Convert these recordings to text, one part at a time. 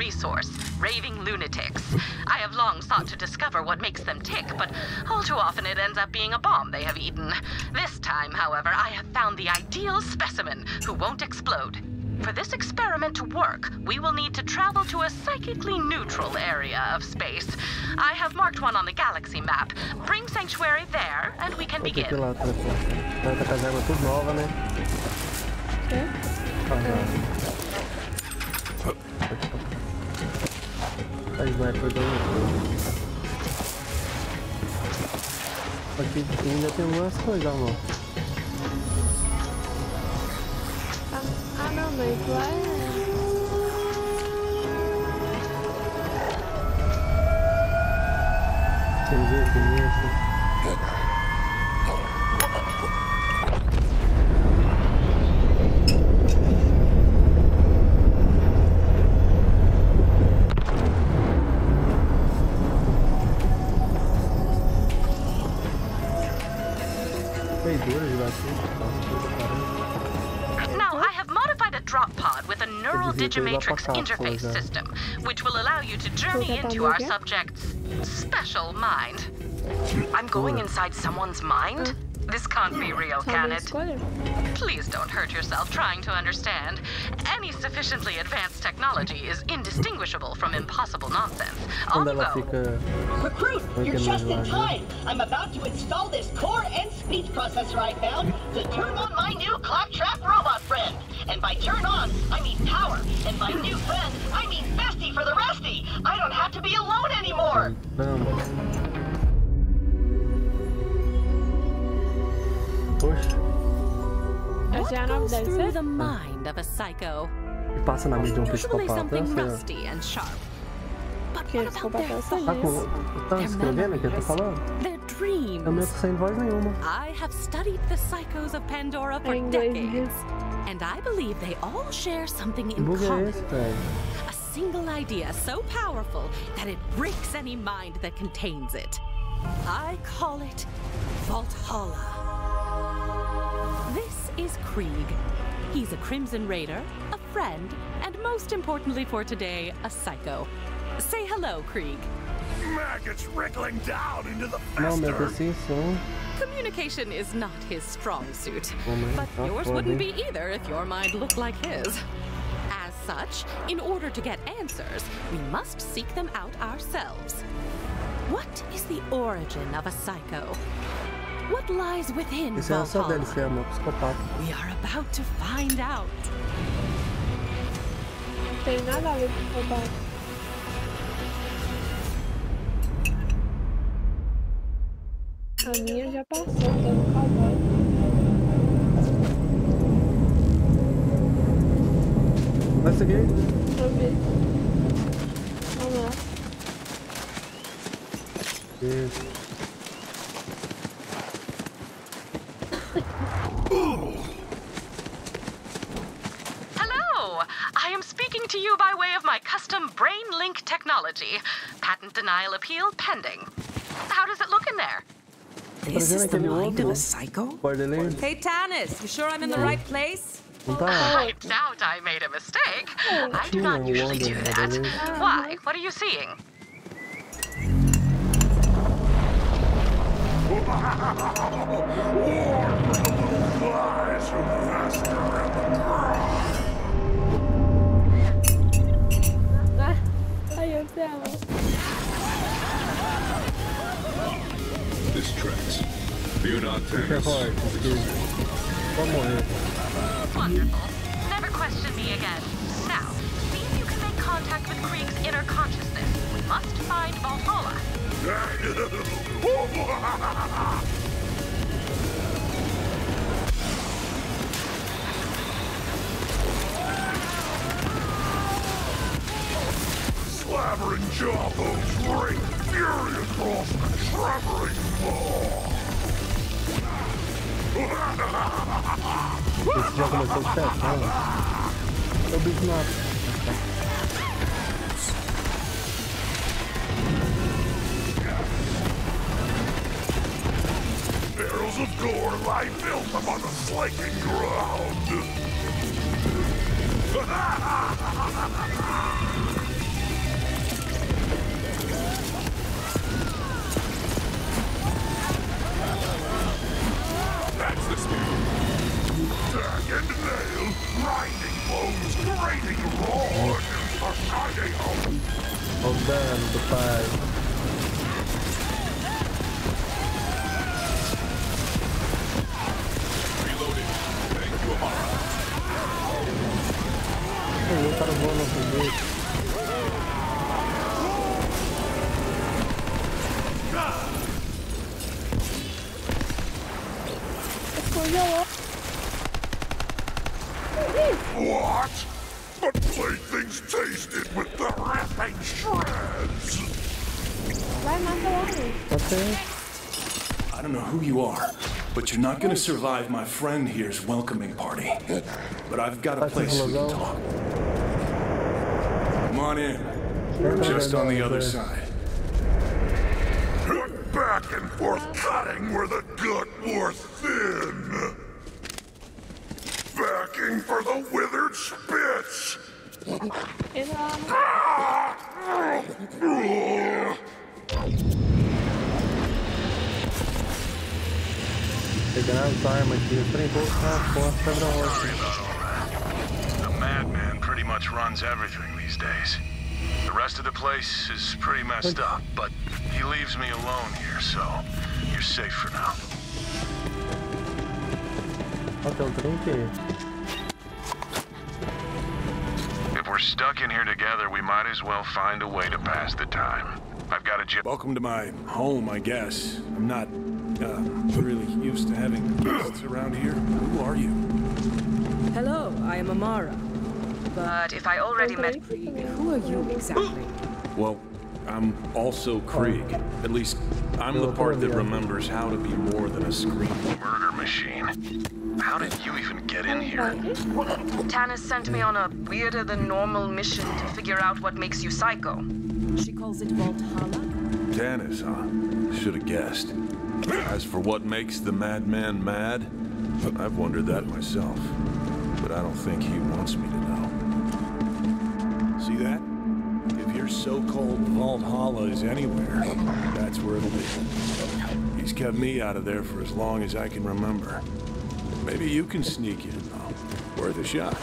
resource, raving lunatics. I have long sought to discover what makes them tick, but all too often it ends up being a bomb they have eaten. This time, however, I have found the ideal specimen who won't explode. For this experiment to work, we will need to travel to a psychically neutral area of space. I have marked one on the galaxy map. Bring Sanctuary there, and we can begin. Lá, tá com as águas tudo nova, né? A sniper dando. Aqui ainda tem umas coisas, amor. Ah não, mas lá Tem jeito nisso. Now, I have modified a drop pod with a neural digimatrix interface system, which will allow you to journey into our subject's special mind. I'm going inside someone's mind? This can't be real, can it? Please don't hurt yourself trying to understand. Any sufficiently advanced technology is indistinguishable from impossible nonsense. On the go. Recruit, you're just in time. I'm about to install this core and speech processor I found to turn on my new claptrap robot friend. And by turn on, I mean power. And by new friend, I mean bestie for the restie. I don't have to be alone anymore. What goes through the mind of a psycho? Passa na mente de Usually psicopata. something rusty and sharp. But what about their thoughts? Tá escrevendo o que eu tô falando? Their dreams. Eu não tô sem voz nenhuma. I have studied the psychos of Pandora for decades, and I believe they all share something in common. A single idea so powerful that it breaks any mind that contains it. I call it Valhalla. This is Krieg. He's a Crimson Raider, a friend, and most importantly for today, a psycho. Say hello, Krieg. Maggots wriggling down into the fester. Communication is not his strong suit, but yours wouldn't be either if your mind looked like his. As such, in order to get answers, we must seek them out ourselves. What is the origin of a psycho? What lies within Valhalla? We are about to find out. Tem nada a ver com roubar. A minha já passou, tá no cowboy. Vai seguir? Vamos ver. Vamos lá. Isso. Hello! I am speaking to you by way of my custom brain link technology. Patent denial appeal pending. How does it look in there? This is the mind of a psycho? Hey, Tannis, you sure I'm in the right place? I doubt I made a mistake. I do not usually do that. Why? What are you seeing? This tracks. Fear not, Tannis. Wonderful. Never question me again. Now, see if you can make contact with Krieg's inner consciousness. We must find Valhalla. Slavering jawbones rain fury across the trevering maw. Esse já começou certo, né? Eu bicho nada. Barrels of gore lie built upon the slaking ground. O dano do pai. O cara voa no foguete. What? But playthings tasted with the ripping shreds. Vai, mata logo. Ok. I don't know who you are, but you're not gonna survive my friend here's welcoming party. But I've got a place we can talk. Come on in. Just on the other side. Back and forth cutting where the gut wore thin. Backing for the withered spits. Pegando as armas aqui, eu trem voltar a porta pra Sorry about all that. The madman pretty much runs everything these days. The rest of the place is pretty messed up, but he leaves me alone here, so you're safe for now. Ó, tem trem que... If we're stuck in here together, we might as well find a way to pass the time. I've got a job. Welcome to my home, I guess. I'm not really used to having guests around here. Who are you? Hello, I am Amara. But if I already met... Who are you exactly? Well, I'm also Krieg. At least, I'm the part that remembers how to be more than a screaming murder machine. How did you even get in here? Tanis sent me on a weirder-than-normal mission to figure out what makes you psycho. She calls it Valhalla? Tanis, huh? Should have guessed. As for what makes the madman mad, I've wondered that myself. But I don't think he wants me to know. See that? If your so-called Valhalla is anywhere, that's where it'll be. He's kept me out of there for as long as I can remember. Maybe you can sneak in, though. Worth a shot.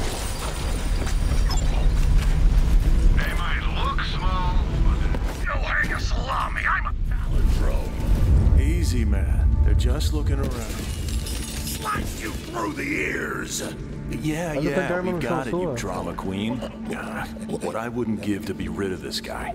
They might look small, but you'll hang a salami. I'm a palindrome. Easy, man. They're just looking around. Slice you through the ears. Yeah, we got it, you drama queen. What I wouldn't give to be rid of this guy.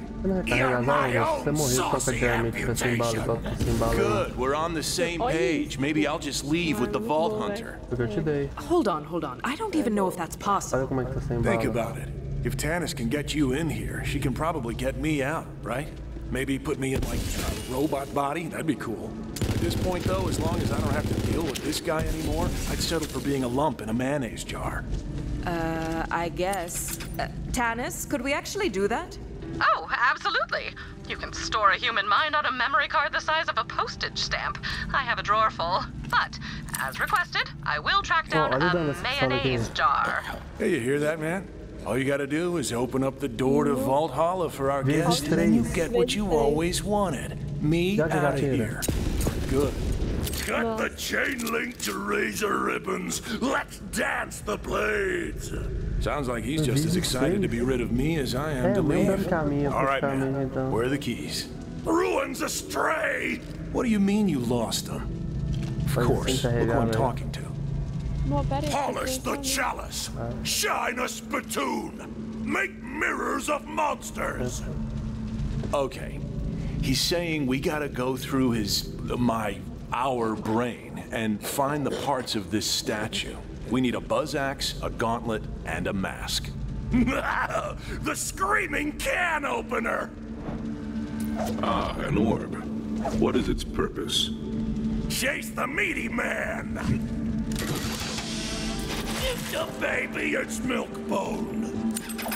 Good, we're on the same page. Maybe I'll just leave with the Vault Hunter. Hold on. I don't even know if that's possible. Think about it. If Tanis can get you in here, she can probably get me out, right? Maybe put me in, like, a robot body? That'd be cool. At this point, though, as long as I don't have to deal with this guy anymore, I'd settle for being a lump in a mayonnaise jar. I guess. Tanis, could we actually do that? Oh, absolutely. You can store a human mind on a memory card the size of a postage stamp. I have a drawer full. But, as requested, I will track down a mayonnaise jar. Hey, you hear that, man? All you gotta do is open up the door to Valhalla for our guest, and then you get what you always wanted. Me out of here. Good. Cut the chain link to razor ribbons. Let's dance the blades. Sounds like he's just as excited to be rid of me as I am to leave. All right, man. Where are the keys? Ruins astray. What do you mean you lost them? Of course. Look who I'm talking to. Polish the chalice. Shine a spittoon. Make mirrors of monsters. Okay. He's saying we gotta go through our brain and find the parts of this statue. We need a buzz axe, a gauntlet, and a mask. The screaming can opener. Ah, an orb. What is its purpose? Chase the meaty man. Give the baby its milk bone.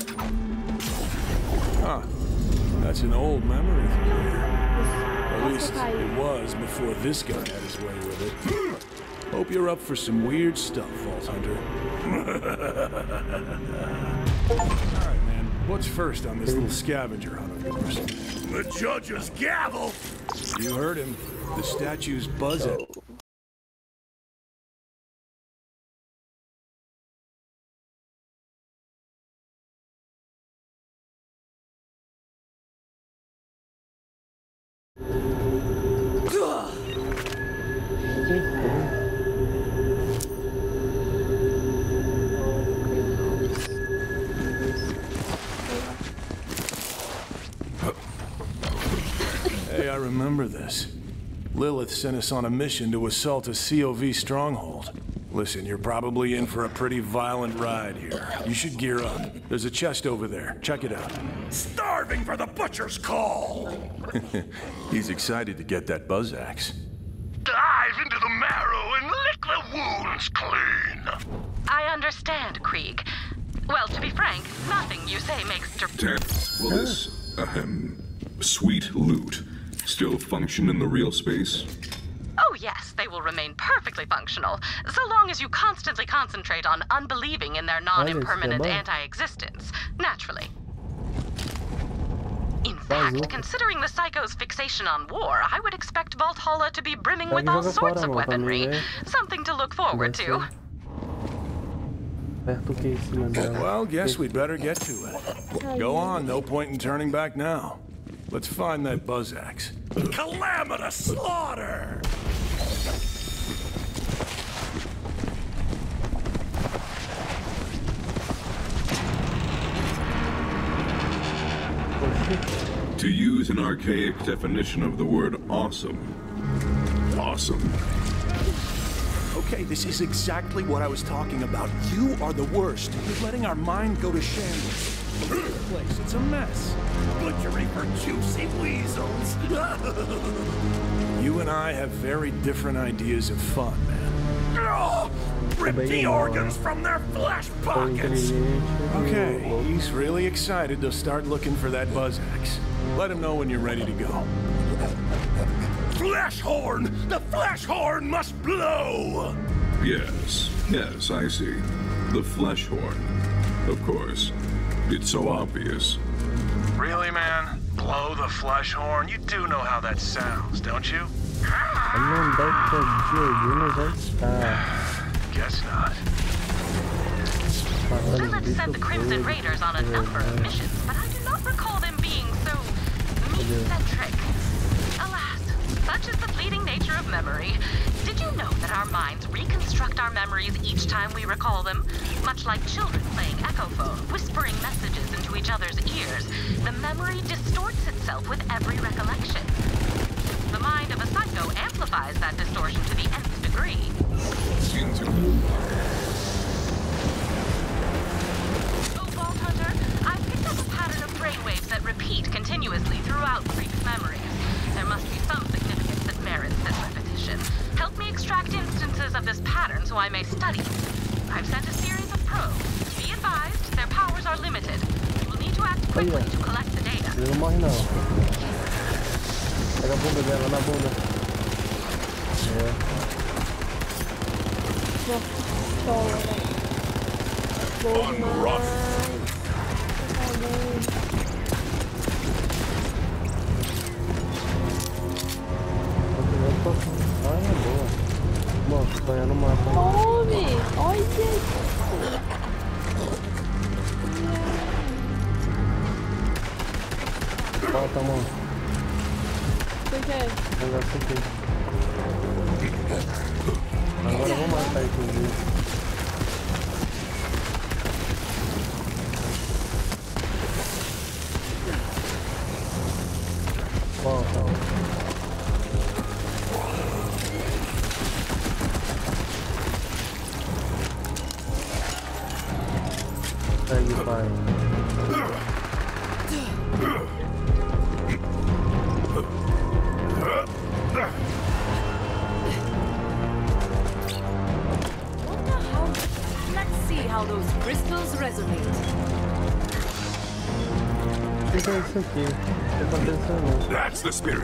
Huh. That's an old memory from here. At least it was before this guy had his way with it. Hope you're up for some weird stuff, Vault Hunter. Alright, man. What's first on this little scavenger hunt of yours? The judge's gavel. You heard him. The statue's buzzing. Hey, I remember this. Lilith sent us on a mission to assault a COV stronghold. Listen, you're probably in for a pretty violent ride here. You should gear up. There's a chest over there. Check it out. Starving for the butcher's call! He's excited to get that buzz axe. Dive into the marrow and lick the wounds clean! I understand, Krieg. Well, to be frank, nothing you say makes... Will this, sweet loot still function in the real space? Oh yes, they will remain perfectly functional, so long as you constantly concentrate on unbelieving in their non-impermanent anti-existence, naturally. In fact, considering the Psycho's fixation on war, I would expect Valhalla to be brimming with all sorts of weaponry. Something to look forward to. Well, guess we'd better get to it. Go on, no point in turning back now. Let's find that buzz axe. Calamitous slaughter! To use an archaic definition of the word awesome. Awesome. Okay, this is exactly what I was talking about. You are the worst. You're letting our mind go to shambles. Look at this place. It's a mess. Butchery for juicy weasels. You and I have very different ideas of fun, man. Rip the organs from their flesh pockets! Okay, he's really excited to start looking for that buzz axe. Let him know when you're ready to go. Flesh horn! The flesh horn must blow! Yes, I see. The flesh horn. Of course. It's so obvious. Really, man? Blow the flesh horn? You do know how that sounds, don't you? Guess not. Lilith sent the Crimson Raiders on a number of missions, but I do not recall them being so me-centric. Alas, such is the fleeting nature of memory. Did you know that our minds reconstruct our memories each time we recall them? Much like children playing Echophone, whispering messages into each other's ears, the memory distorts itself with every recollection. The mind of a psycho amplifies that distortion to the nth degree. Oh, Vault Hunter, I've picked up a pattern of brainwaves that repeat continuously throughout Krieg's memories. There must be some significance that merits this repetition. Help me extract instances of this pattern so I may study it. I've sent a series of probes. Be advised, their powers are limited. You will need to act quickly to collect the data. Pega a bunda dela, na bunda. Nossa, banhando no mapa. Tome! Olha! Volta, mano. Por quê? Negócio aqui. Agora eu vou matar esse vídeo. Volta. Segue, pai. How those crystals resonate. That's the spirit.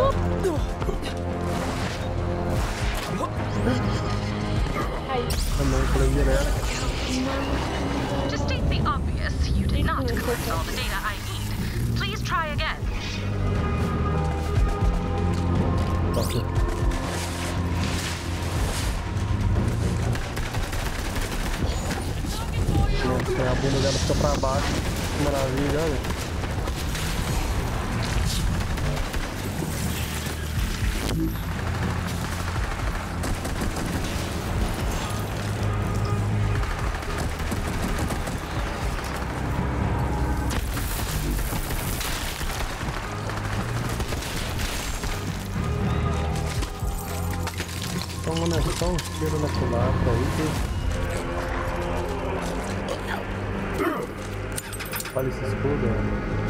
To state the obvious, you did not collect all the data I need. Please try again. A bunda dela fica pra baixo. Que maravilha, olha. Mano, é só um tiro na culatra aí que... Olha esse escudo, ó.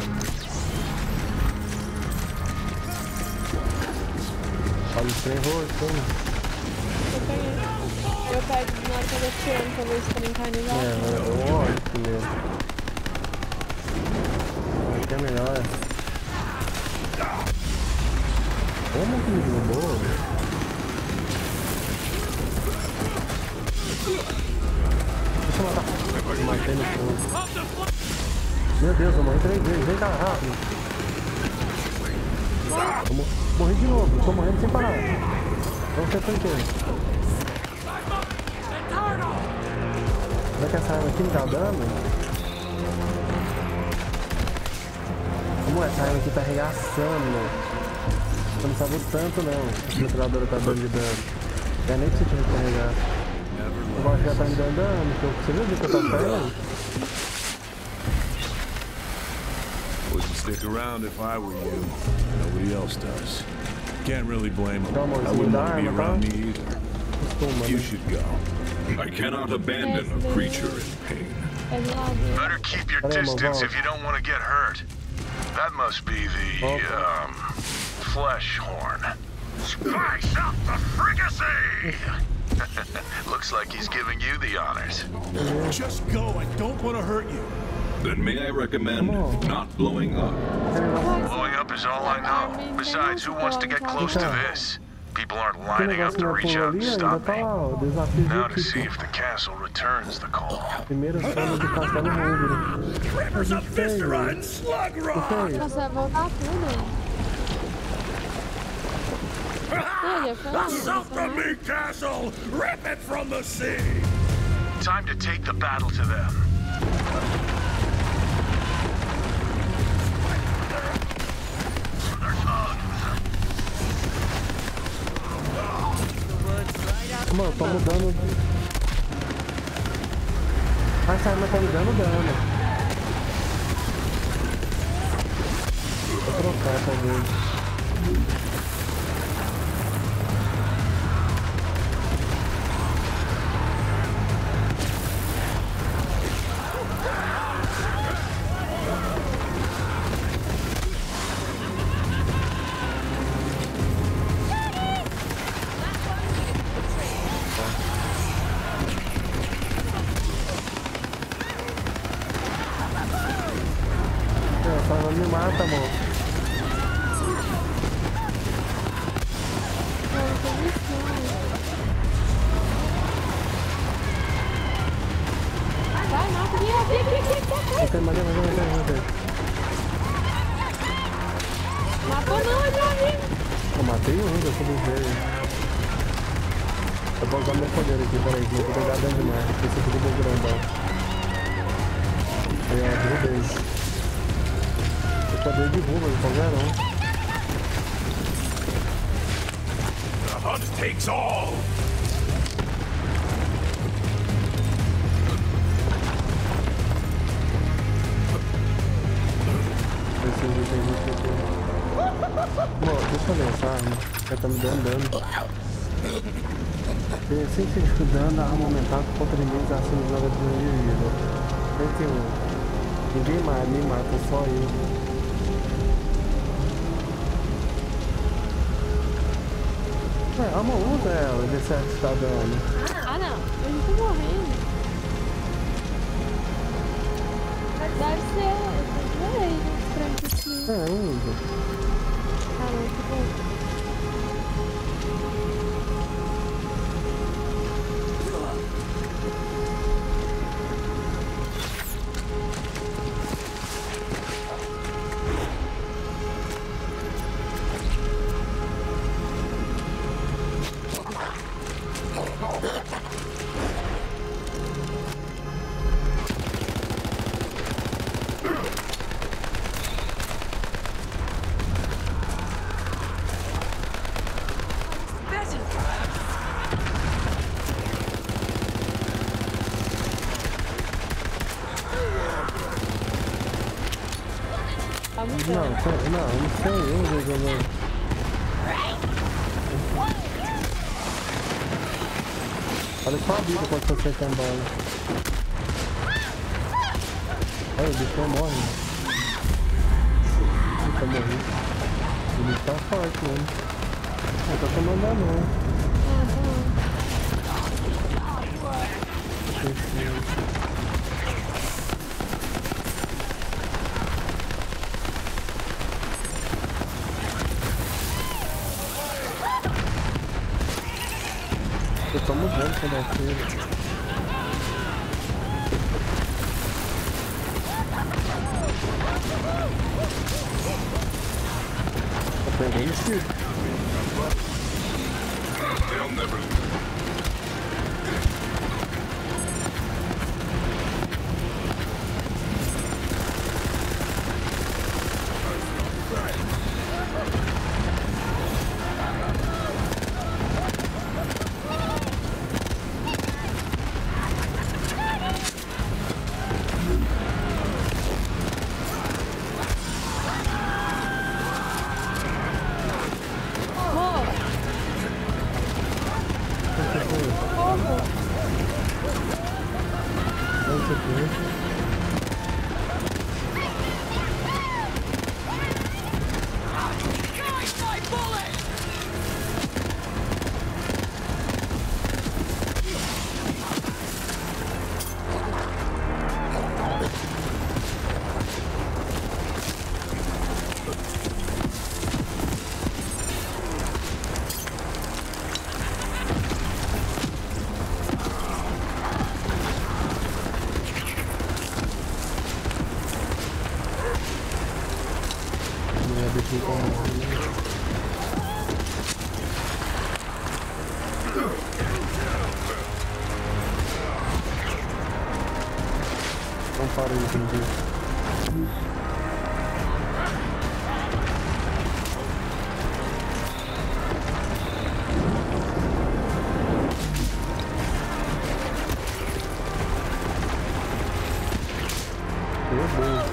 Olha o trem roxo, hein? Eu peguei. Eu pego na hora que eu tô tirando pra ver se também tá indo lá. Olha primeiro. Aqui é melhor. Como que me derrubou? Deixa eu matar. Matei no fogo. Meu Deus, eu morri 3 vezes. Vem cá, rápido. Morri de novo. Eu tô morrendo sem parar. Vamos ser tranquilo. Será que essa arma aqui me dá dano? Como essa arma aqui tá arregaçando? Eu não sabia tanto não. A metralhadora tá dando de dano. É nem que você tinha que carregar. O baixo já tá me dando dano. Você viu o que eu tava caindo? Wouldn't stick around if I were you. Nobody else does. Can't really blame him. I wouldn't want to be around me either. You should go. I cannot abandon a creature in pain. Better keep your distance if you don't want to get hurt. That must be the, flesh horn. Spice up the fricassee! Looks like he's giving you the honors. Just go, I don't want to hurt you. Then may I recommend not blowing up? Blowing up is all I know. Besides, who wants to get close to this? People aren't lining up to reach out and stop me. Now to see if the castle returns the call. Creepers of Viscera and Slug Rock! Nossa, vai voltar tudo. Assault the meat castle! Rip it from the sea! Time to take the battle to them. Mano, tô mudando. Essa arma tá me dando dano. Vou trocar, talvez. Me mata, amor. Vai, mata, aqui. Matei. Matou não, meu amigo. Eu matei um, eu sou do velho. Eu vou usar meu poder aqui, peraí, que eu vou pegar dano demais. Esse aqui do grandão. Aí, ó, derrubei. O poder derruba, não qualquer não. The hunt takes all! Bom, deixa eu ver essa arma. Ela tá me dando dano. Sem ser dano, a arma aumentada contra inimigos acima de 9 de vida. 31. Ninguém me mata, só eu. A mão usa ela, ver se está dando. Ah, não. Eu não tô morrendo. Deve ser. Eu tô estranho aqui. Usa. Ah, não, que bom. Não, não sei, eu vou jogar. Olha só a vida quando você tem bala. Olha, o bicho morre. Eita, morri. O bicho tá forte, mano. Não tá tomando dano, não. Eu tô mudando quando é aquilo. Tô perdendo esse tiro. Não para de entender. Meu Deus.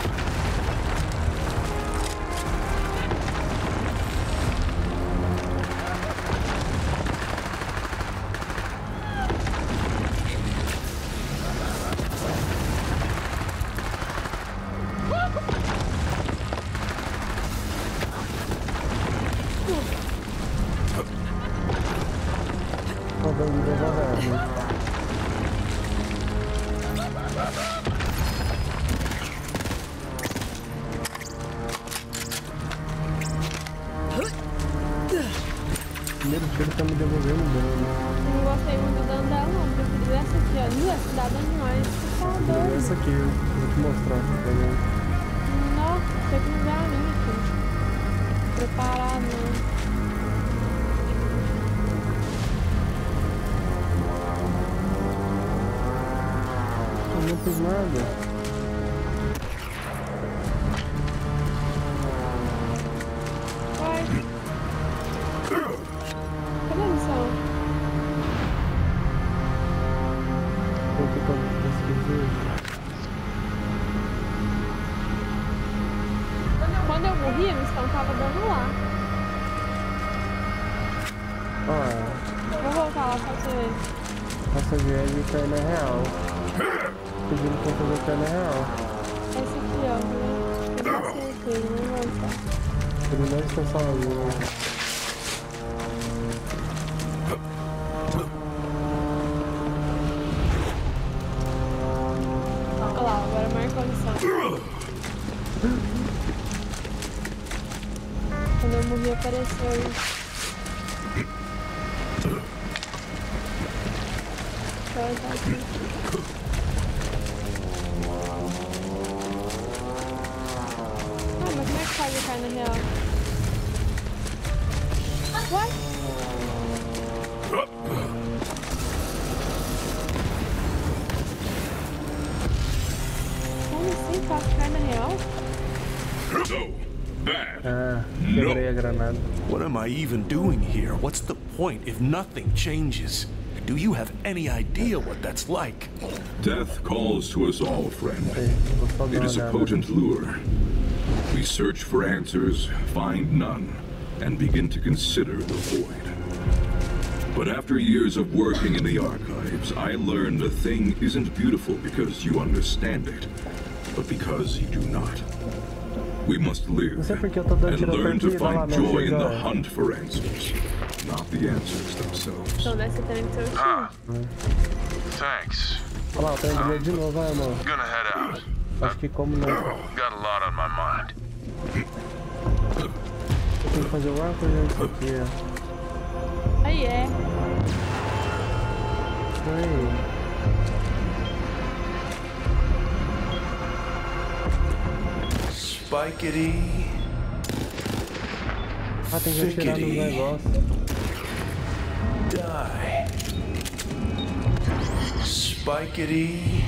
Primeiro tiro tá me devolvendo dano. Não gostei muito do dano dela, não. Prefiro essa aqui, ó. Nossa, dá dano demais. Essa aqui, eu vou te mostrar. Nossa, tem que usar a minha aqui. Preparar, não. Eu não fiz nada. Quando eu morri, a missão tava dando lá. Vou voltar lá pra você ver. Essa viagem tá indo real. Pedindo pra fazer perna real. Essa aqui, ó. Eu não certeza, não vai estar. Ele não está sozinho. Olha lá, agora marcou a missão. Quando eu morri, apareceu isso. Deixa eu entrar aqui. Ah, mas como é que faz a carne real? What? Como assim faz carne real? Quebrei a granada. What am I even doing here? What's the point if nothing changes? Do you have any idea what that's like? Death calls to us all, friend. It is a potent lure. We search for answers, find none, and begin to consider the void. But after years of working in the archives, I learned a thing isn't beautiful because you understand it, but because you do not. We must live and learn to find joy in the hunt for answers, not the answers themselves. Então nessa tem que ser o time. Thanks. Olha lá, eu tô indo ler de novo, vai, irmão. Gonna head out. Acho que como não. Got a lot on my mind. Eu tenho que fazer alguma coisa aqui, ó. Aí é. Aí. Spikety. Ah, tem que retirar dos negócios. Die. Spikety.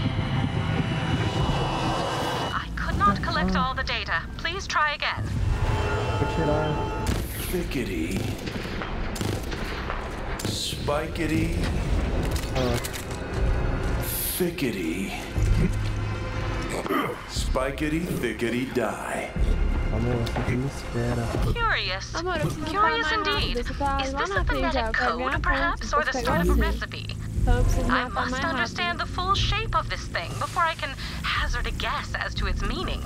I could not collect all the data. Please try again. Retirar. Thickety. Spikety. Thickety. Spikety, thickety, die. Amor, você que me espera. Curious. Amor, eu preciso Curious falar mais indeed. rápido. Você tá Is lá this na a frente já. phonetic Eu quero code, ganhar perhaps, ponto. or the Vou start pegar of a assim. recipe? Então eu preciso I matar must mais rápido. understand the full shape of this thing before I can hazard a guess as to its meaning.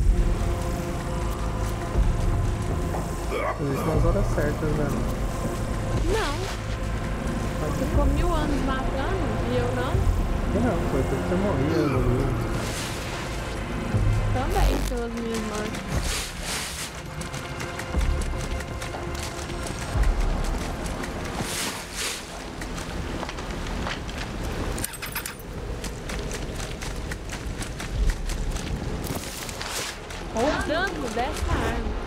Isso nas horas certas, né? Não. Você ficou 1000 anos matando e eu não? Não, foi porque você morria no livro. Também, pelas minhas mortes. Olha o dano dessa arma.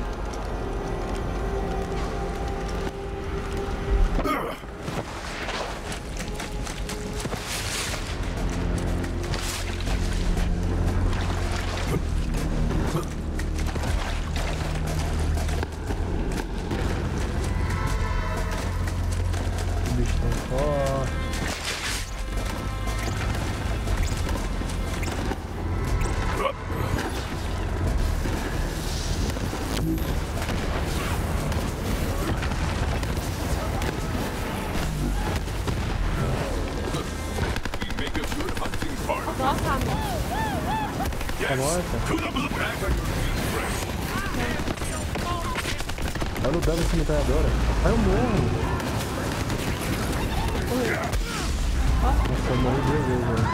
O bicho tão forte. Nossa, amor. Tá morta? Olha o dano dessa metralhadora. Ai, eu morro. Nossa, eu morri 2 vezes, velho.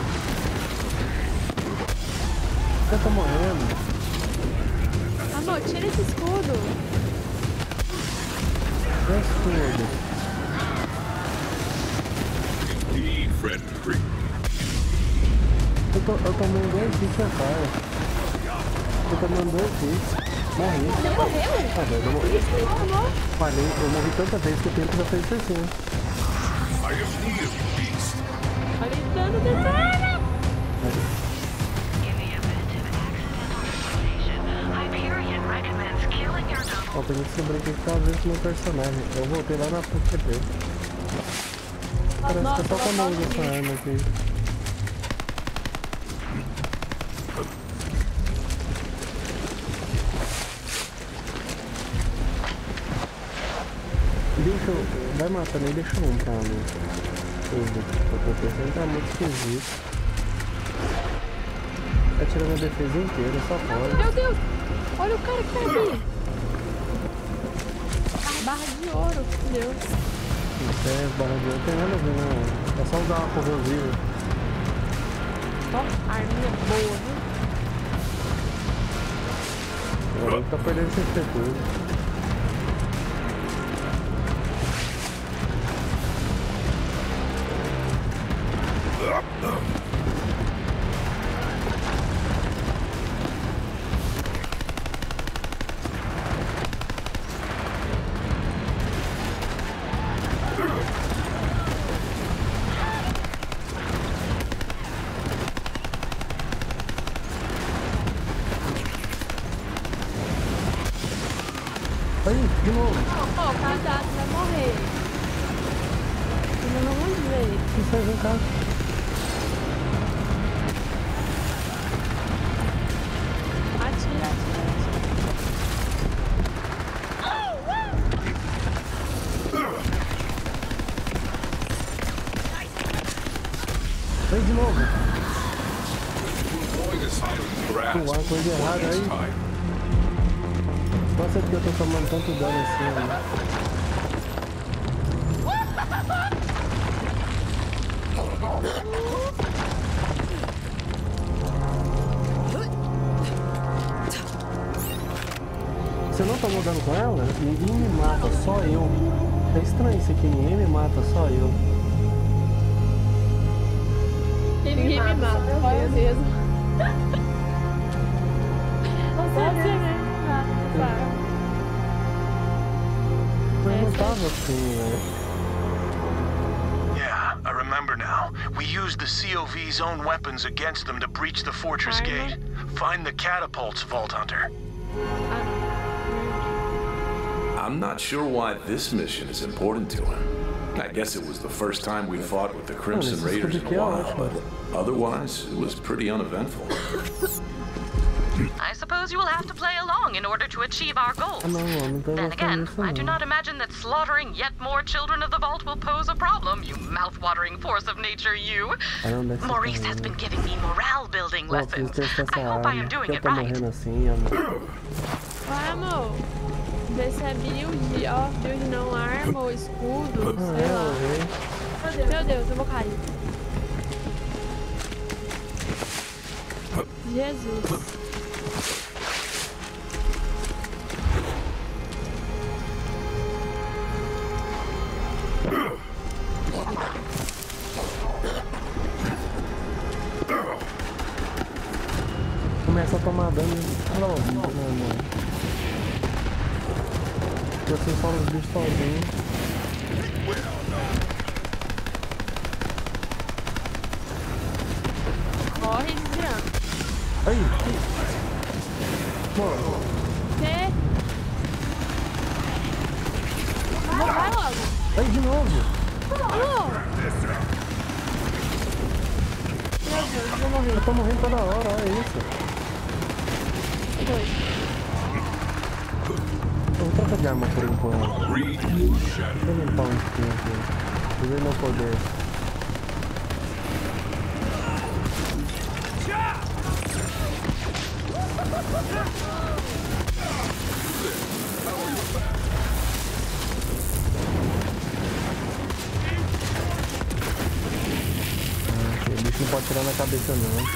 Você tá morrendo? Amor, tira esse escudo. É escudo. Indeed, friend Creek. Eu tomei 2 hits, cara. Eu tomei 2 hits. Morri. Você morreu? Ah, velho, eu morri. Por isso que você morreu? Falei, eu morri tanta vez que o tempo já fez assim. Olha o dano dessa arma. Ó, tem que descobrir o que tá vendo com o meu personagem. Eu voltei lá na PQP. Parece que eu só com a mão dessa arma aqui. Deixa eu... Vai matando aí, deixa um pra mim. O PQP tá muito esquisito. Tá tirando a defesa inteira, só pode. Meu Deus! Olha o cara que tá ali! Barra de ouro, meu Deus. Isso é barra de ouro, não tem nada a ver, não. É só usar uma corrosiva. Ó, arminha boa, viu? Agora ele tá perdendo esse recurso. Aí, de novo. Ó, o cadastro vai morrer. Eu não vou ver. Isso aí, vem cá. Atira, atira, atira. pular coisa errada aí. Nossa, é porque eu tô tomando tanto dano assim, né? Você não tomou dano com ela? Ninguém me mata, só eu. É estranho isso aqui, ninguém me mata, só eu. Ninguém me mata, só eu mesmo. Você mesmo. Mas não tava assim, né? Yeah, I remember now. We used the COV's own weapons against them to breach the fortress gate. Find the catapults, Vault Hunter. I'm not sure why this mission is important to him. I guess it was the first time we fought with the Crimson Raiders in a while, but otherwise, it was pretty uneventful. I suppose you will have to play along in order to achieve our goals. Then again, I do not imagine that slaughtering yet more children of the Vault will pose a problem, you mouth-watering force of nature, you. Maurice has been giving me morale-building lessons. I hope I am doing it right. Vai, amor. Desse é build, ó. Build não arma ou escudo, sei lá. Meu Deus, eu vou cair. Jesus. Começa a tomar dano logo, né, mano? Eu sei só os bichos sozinhos. Morre, desviando. Aí! Mano! Que? Vai logo! Aí, de novo! Alô! Meu Deus, eu vou morrer. Eu tô morrendo toda hora, olha isso. Foi. Eu vou trocar de arma por enquanto. Deixa eu limpar um skin aqui. Vou ver meu poder. O bicho não pode tirar na cabeça não.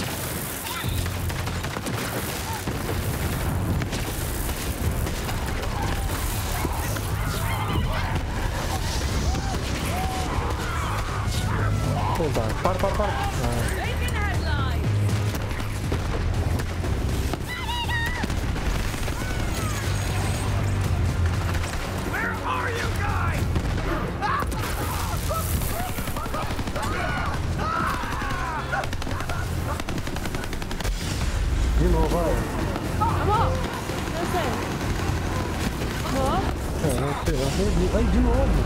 Para. De novo, vai. Amor, eu sei. Amor? Ai, de novo.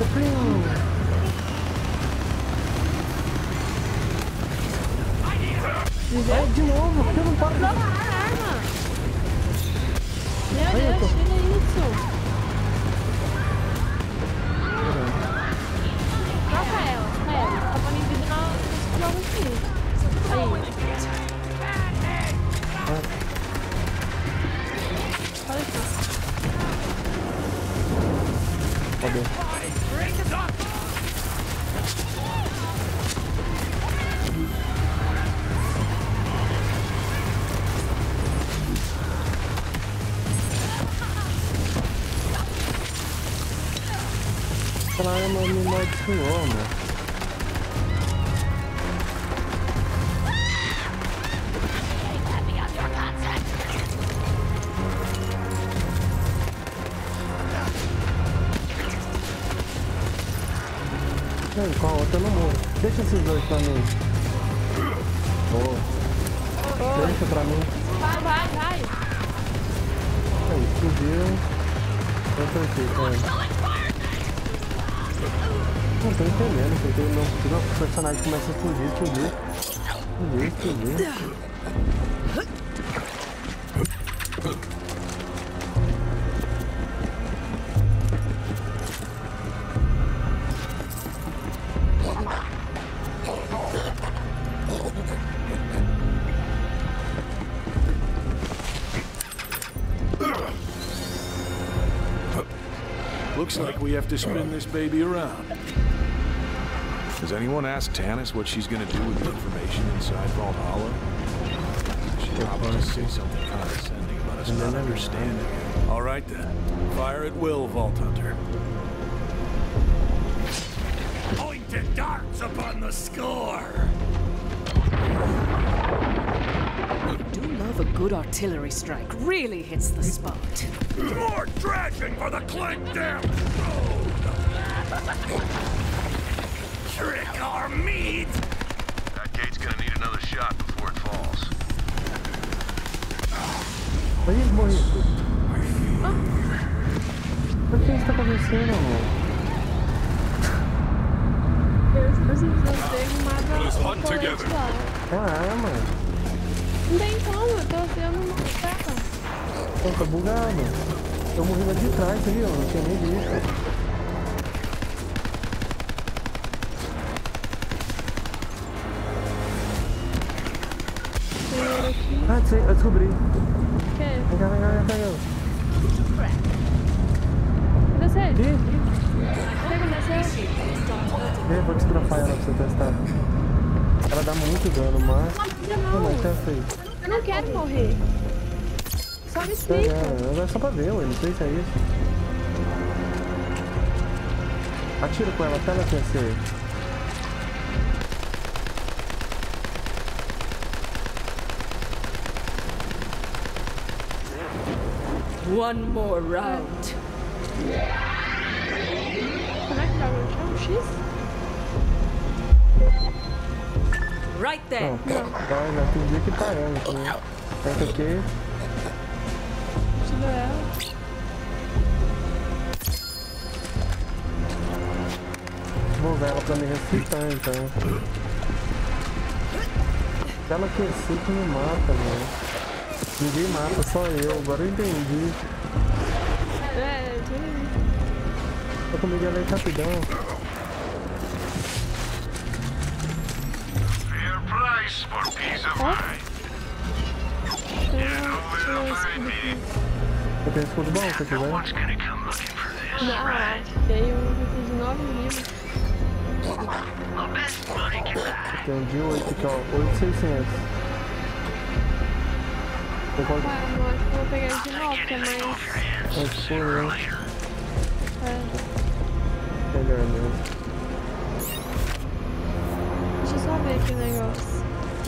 De novo, porque eu não paro de... Troca a arma! Meu Deus, tira isso! Troca ela, sério. Tá pondo vida nesse jogo aqui. Aí. Olha isso. Cadê? Ela me maldiçoou, mano. Com a outra eu não morro. Deixa esses dois pra mim. Boa. Deixa pra mim. Vai. Aí, explodiu. Eu tô aqui, Não tô entendendo, porque o personagem começa a explodir. Looks like we have to spin this baby around. Has anyone asked Tanis what she's gonna do with the information inside Vault Hollow? She'd probably just say something condescending about us not understanding it. All right then. Fire at will, Vault Hunter. Pointed darts upon the score! I do love a good artillery strike. Really hits the spot. More dredging for the Clank Dam Road! Trick our meat! That gate's gonna need another shot before it falls. Oi, morri. O que está acontecendo, amor? Eu simplesmente uma colete lá. Caramba! Não tem como, eu tô tendo uma tela. Eu tô bugado. Eu morri lá de trás, viu? Não tinha nem visto. Ah, eu descobri. O quê? Vem cá, vem cá, vem cá. Cadê você? Ih! Cadê você? Vou destrofar ela pra você testar. Ela dá muito dano, mas... Não, testa aí. Eu não quero morrer. Só me explica. É só pra ver, ué. Não sei se é isso. Atira com ela até ela aquecer. One more round. Como é que joga no chão? X? Right there. Vai, já tem dia que paramos, né? Aperta aqui. Tira ela. Vou usar ela pra me ressuscitar, então. Se ela aquecer que me mata, mano. Ninguém mata, só eu. Agora eu entendi. É, Eu comigo ela aí rapidão. Fair price for peace of mind. Eu tenho escudo bom, se quiser. One's gonna come looking for this, não, right? tem um de 9 livros. The best money can buy. Eu tenho um de 8 aqui, ó. 8,600. Eu vou... Ah, eu acho que eu vou pegar esse de 9, que é mais... É escuro, né? É. Melhor mesmo. Deixa eu só ver aqui o negócio.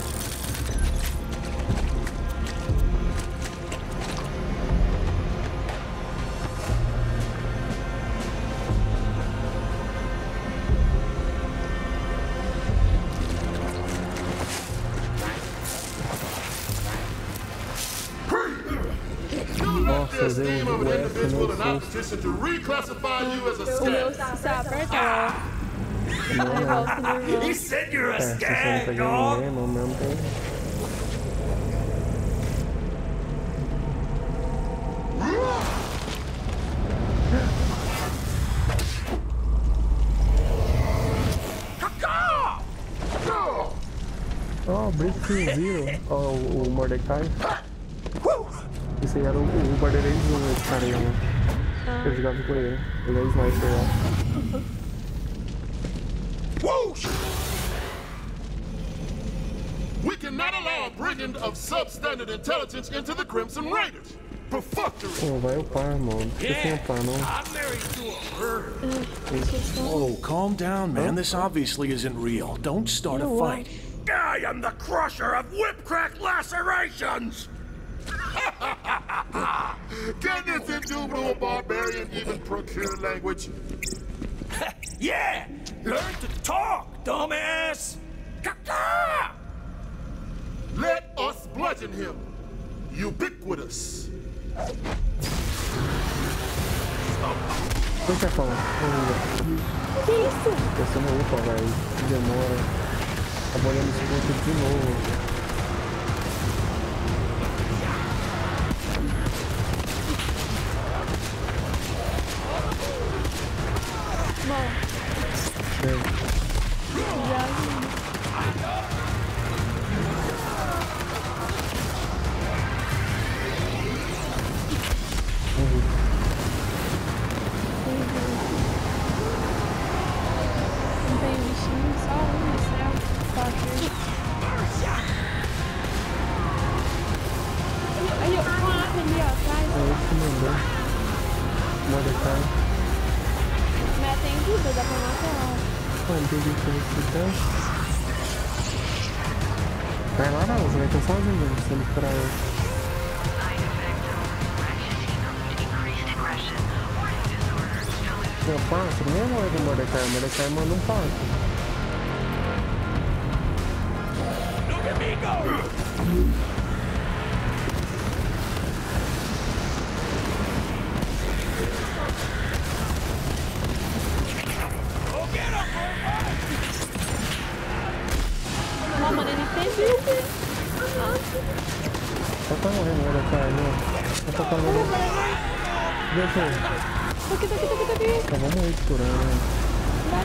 Nossa, eu dei um F no susto. O meu, se você aperta, ó. Volta normal. He said you're a Se você não skag, pegar dog! ninguém, não tem. Oh, Breaking Zero. Oh, o Mordecai. Esse aí era o Borderlands 1, esse cara aí, né? Eu jogava com ele. Ele é sniper lá. Whoosh! We cannot allow a brigand of substandard intelligence into the Crimson Raiders. Perfunctory. Pô, vai upar, mano. Fica sem upar, não. Oh, calm down, man. This obviously isn't real. Don't start a fight. I am the crusher of whip-crack lacerations! Can this indubitable barbarian even procure language? Yeah! Learn to talk, dumbass! Let us bludgeon him. Ubiquitous. Deixa eu falar. Que isso? Esse é meu upa, velho. Demora. Tá olhando esse ponto de novo. Cadê? Mordecai. Mas tem vida, dá pra matar. Não entendi o que você quer. Vai lá não, você vai ter sozinho, você não esperar eu. Seu pássaro nem é do Mordecai, o Mordecai manda um pássaro. Look at me go! Não, mano, ele tem vida. Só tá morrendo, Mordecai, né? Só tá morrendo. Deixa aí. Aqui. Tá, vamos ir curando, né? Não.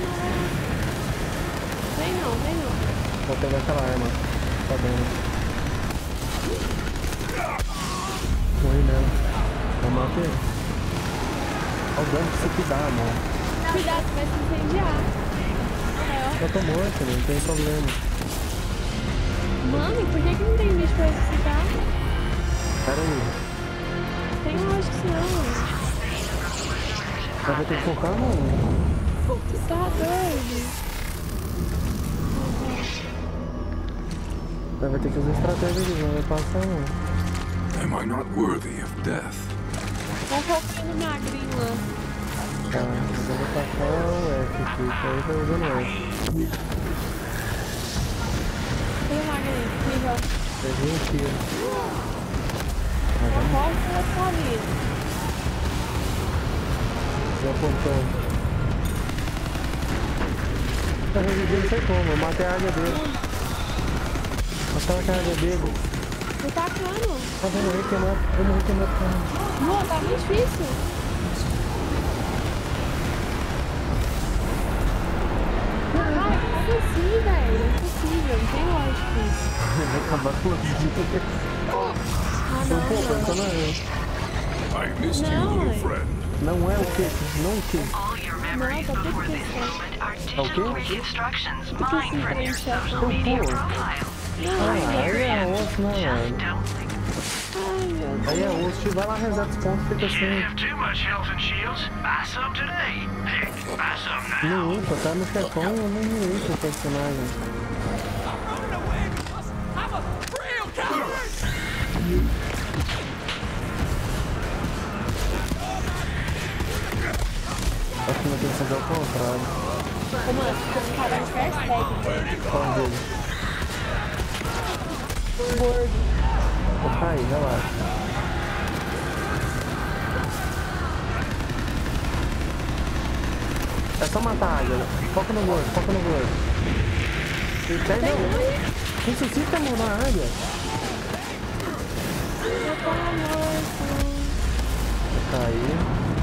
Vem não. Vou pegar aquela arma. Tá dando. Morri mesmo. Eu matei. Olha o dano que isso aqui dá, mano. Cuidado, vai se incendiar. Eu tô morto, não tem problema. Mano, por que não tem bicho pra ressuscitar? Pera aí. Tem lógico que não. Vai ter que focar, mano. Tá doido. Vai ter que usar estratégia aqui, não vai passar, mano. Am I not worthy of death? Tá focando no magrinho lá. Tá, eu vou tacar o F aqui, que aí tá usando o F. Tem o magrinho, nível. Peguei um tiro. Qual que é a sua vida? Já apontou. Tá revivindo, não sei como, eu matei a águia dele. Matei a águia dele. Tô tacando. Ah, eu morri queimado. Não, tá muito difícil. Cara, como assim, velho? Não é possível, não tem lógica isso. Vai acabar com o dia. Não, pensando aí. I missed you, little friend. Não é o quê? Não o quê? Não, tá tudo pensando. É o quê? O que assim, preencher? Aí é osso, né, mano? Ai, meu Deus. Aí é osso, vai lá rezar os pontos, fica assim. Não upa, tá no chefão, eu não upa o personagem. Acho que não tem que fazer o contrário. Ô, mano, os caras não percebem. Qual dele? Gordo. Vou cair, relaxa. É só matar a águia. Foca no gordo. E cai não. Ressuscita a mão na águia. Eu tô morto. Vou cair.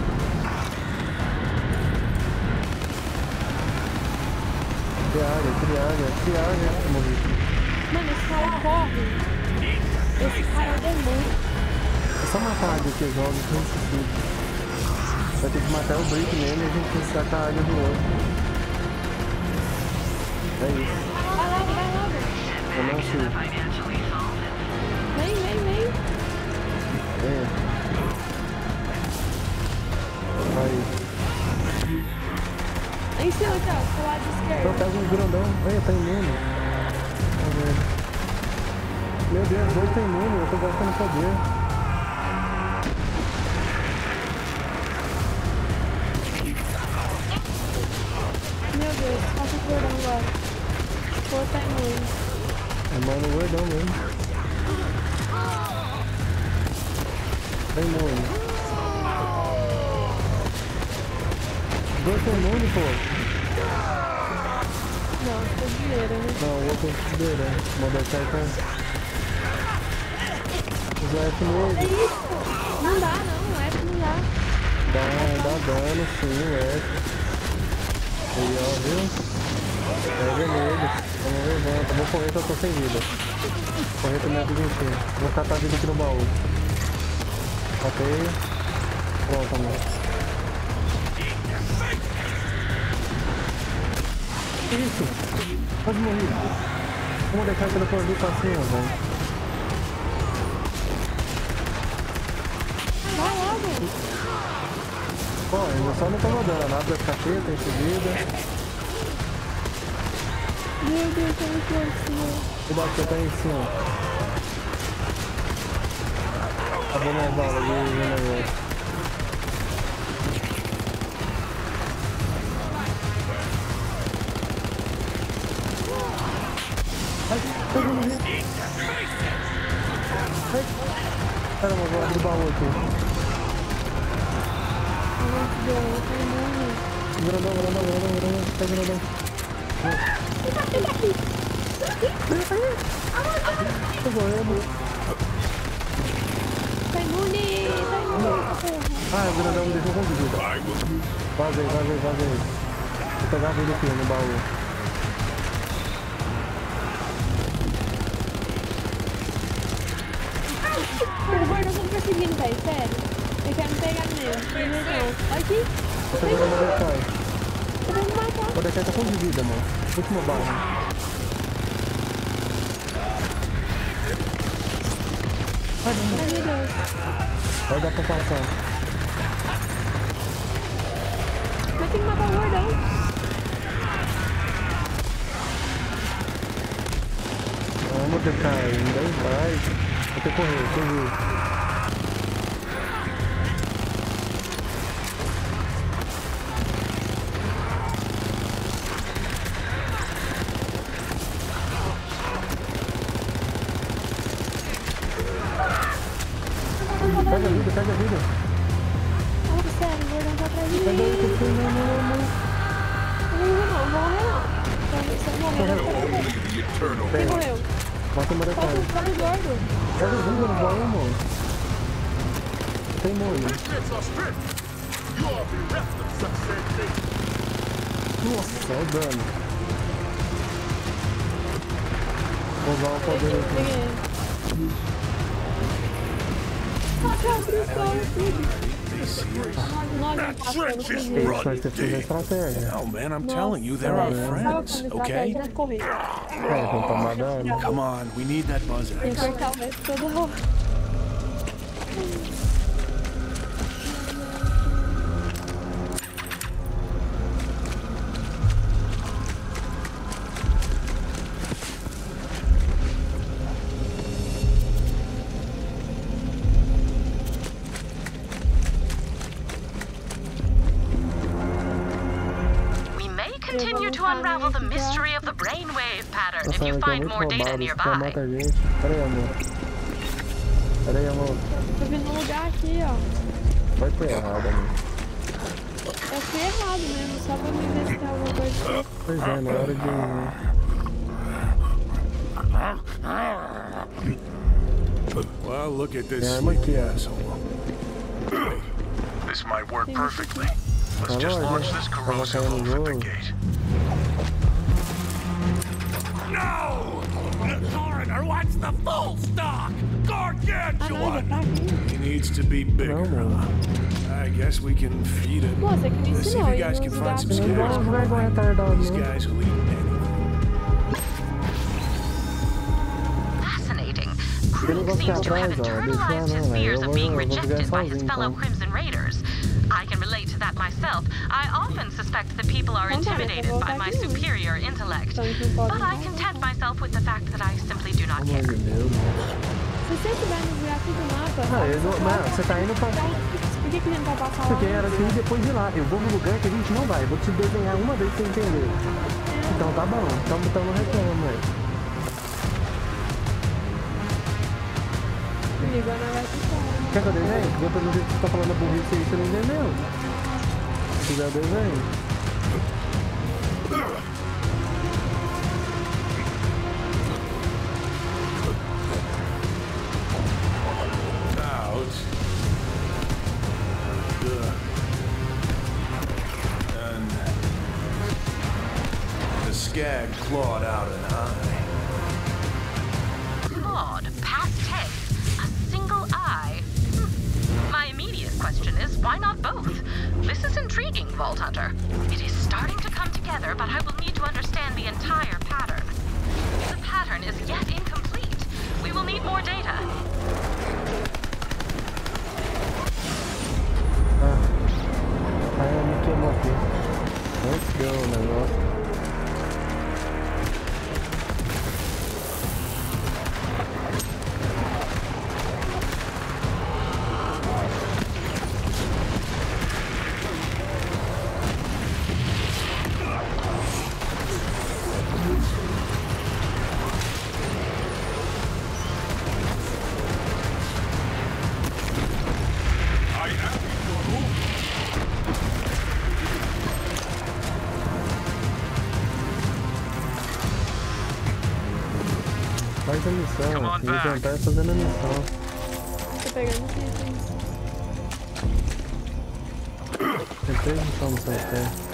Criária. Morri. Mano, esse cara corre. Esse cara é o demônio. É só matar a águia que joga, que não ressuscita. Vai ter que matar o Brick nele e a gente tem que sacar a águia do outro. É isso. Vai logo. Eu não sei. Vem. É. Aí. Em cima, aqui, ó. Do lado esquerdo. Então pega um grandão. Olha, tá imune. Tá vendo? Meu Deus, dois tá imune. Eu tô gastando poder. Meu Deus, passa o gordão agora. Pô, tá imune. É mano gordão mesmo. Tá imune. Dois tá imune, pô. Não, ficou dinheiro, né? Não, o outro é fudeira. Mordecai tá... Usar F nele. É isso! Não dá, não. F não dá. Dá dano sim, o F. Aí, ó, viu? Pega nele. Vamos levanta. Vou correr que eu tô sem vida. Correr pra minha vida inteira. Vou catar a vida aqui no baú. Matei. Pronto, amor. Que isso? Quase morri. Vamos deixar pelo corredor pra cima, velho. Vai logo. Pô, ainda só não tô rodando, nada vai ficar cheio, tem subida. Meu Deus, eu não quero assim. Cuidado que você tá em cima. Tá bom mais bala ali, negócio. Ai, pegou no rio. Ai. Caramba, vou abrir o baú aqui. Grandão, tá grandão. Tô correndo. Tá imune. Ah, o grandão me deixou com vida. Vazei. Vou pegar a vida aqui no baú. O gordo não tá perseguindo, velho, sério. Eu quero me pegar mesmo. Não. Aqui. Tô pegando o Mordecai. Eu vou me matar. O Mordecai tá com de vida, mano. Última bala. Ai, meu Deus. Vai dar pra passar. Mas tem que matar o gordão. Ah, Mordecai, ainda vai. Vou ter que correr, corri. Pega a vida. Ah, sério, o gordão tá atrás de mim. Pega aí, não. Não vou morrer não. Se eu morrer, eu vou morrer. Quem morreu? Mata o Mordecai. Pega o gordo. Pega o vida no baú, mano. Tem molho. Nossa, olha o dano. Vou usar o poder aqui. Oh man, I'm telling you, they're our friends, okay? Come on, we need that buzz X. Continue to unravel the mystery of the brainwave pattern if you find more data nearby. Pera aí, amor. Tô vindo num lugar aqui, ó. Vai pro errado, amor. Eu fui errado mesmo, só pra me ver se tem alguma coisa. Pois é, na hora de... Well, look at this asshole. This might work perfectly. Let's just launch this corrosive overfit gate. No! The coroner wants the full stock! Gargantuan! He needs to be bigger. I guess we can feed him. Let's see if you guys can find some scares. These guys will eat anything. Fascinating. Krug seems to have internalized his fears of being rejected by his fellow Crimson Raiders. I can relate to that myself. I often suspect that people are intimidated by my superior intellect. But I content myself with the fact that I simply do not care. Você tá indo pra... Por que ele não vai passar lá? Porque era assim depois de lá. Eu vou no lugar que a gente não vai. Eu vou te desenhar uma vez pra você entender. Então tá bom. Então não reclama, mãe. Quer que eu desenhe? Depois do jeito que você tá falando a burrice aí, você não entendeu. Se quiser desenho. And the scag clawed out an eye. Clawed past tense. A single eye. My immediate question is, why not both? This is intriguing, Vault Hunter. It is starting to come together, but I will need to understand the entire pattern. The pattern is yet incomplete. We will need more data. aqui o negócio. Faz a missão, me jantar fazendo a missão. Tô pegando os itens. Tem 3 missões no cemitério.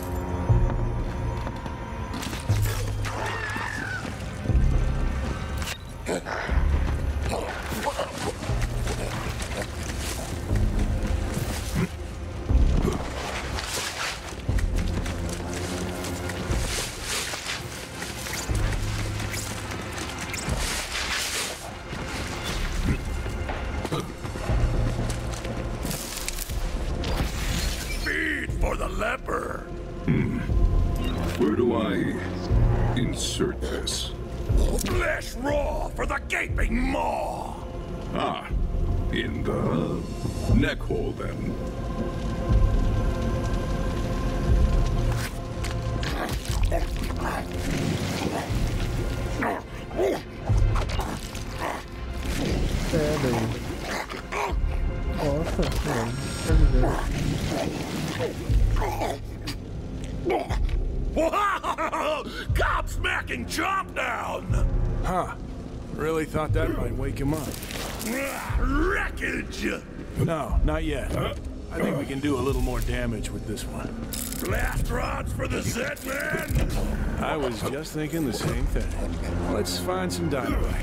Where do I insert this? Flesh raw for the gaping maw! Ah, in the neck hole then. Nossa, Wow! Gobsmacking chomp down! Huh. Really thought that might wake him up. Wreckage! No, not yet. I think we can do a little more damage with this one. Blast rods for the Zed man? I was just thinking the same thing. Let's find some dynamite.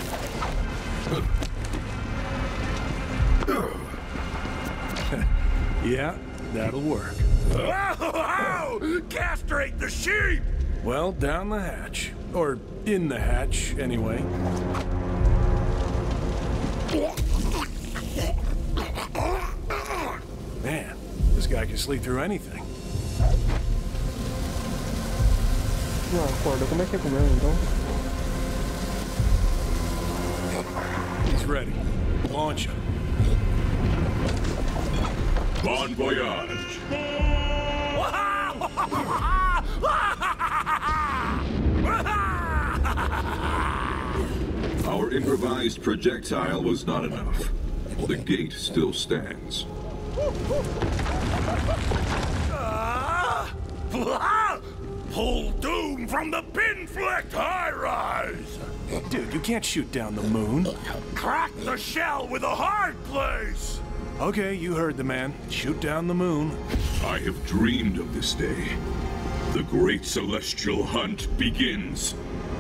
Yeah, that'll work. Oh, castrate the sheep! Well, down the hatch. Or in the hatch, anyway. Man, this guy can sleep through anything. Não, acorda. Como é que é comer, então? He's ready. Launch him. Bon voyage! Our improvised projectile was not enough. The gate still stands. Pull doom from the pinflecked high-rise! Dude, you can't shoot down the moon. Crack the shell with a hard place! Okay, you heard the man. Shoot down the moon. I have dreamed of this day. The great celestial hunt begins.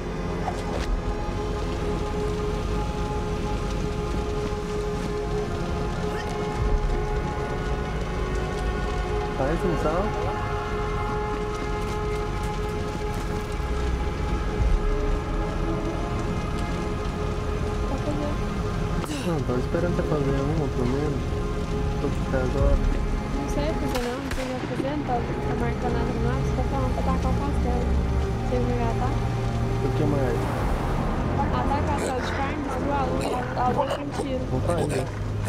Faz missão. Não, tô esperando você fazer uma, pelo menos. Vou ficar agora. Não sei fazer não, você já fazendo, tá marcando nada no mapa, só falando pra atacar o castelo. Você jogar, tá? O que mais? Atacar o castelo de carne, destruir a luz com tiro. Vou fazer.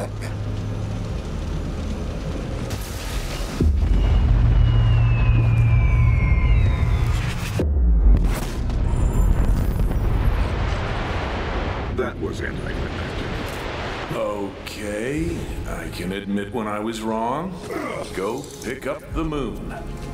That was anticlimactic. Okay, I can admit when I was wrong. Go pick up the moon.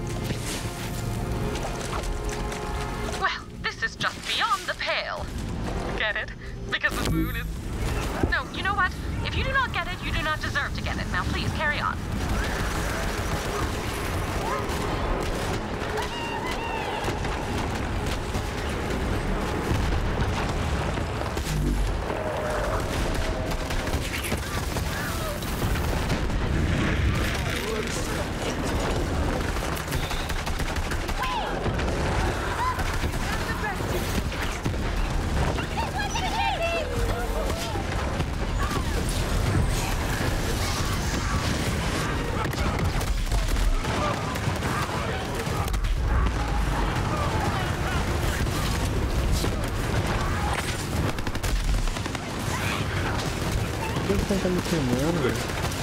Well, this is just beyond the pale. Get it? Because the moon is... No, you know what? If you do not get it, you do not deserve to get it. Now please, carry on. tá me queimando, velho.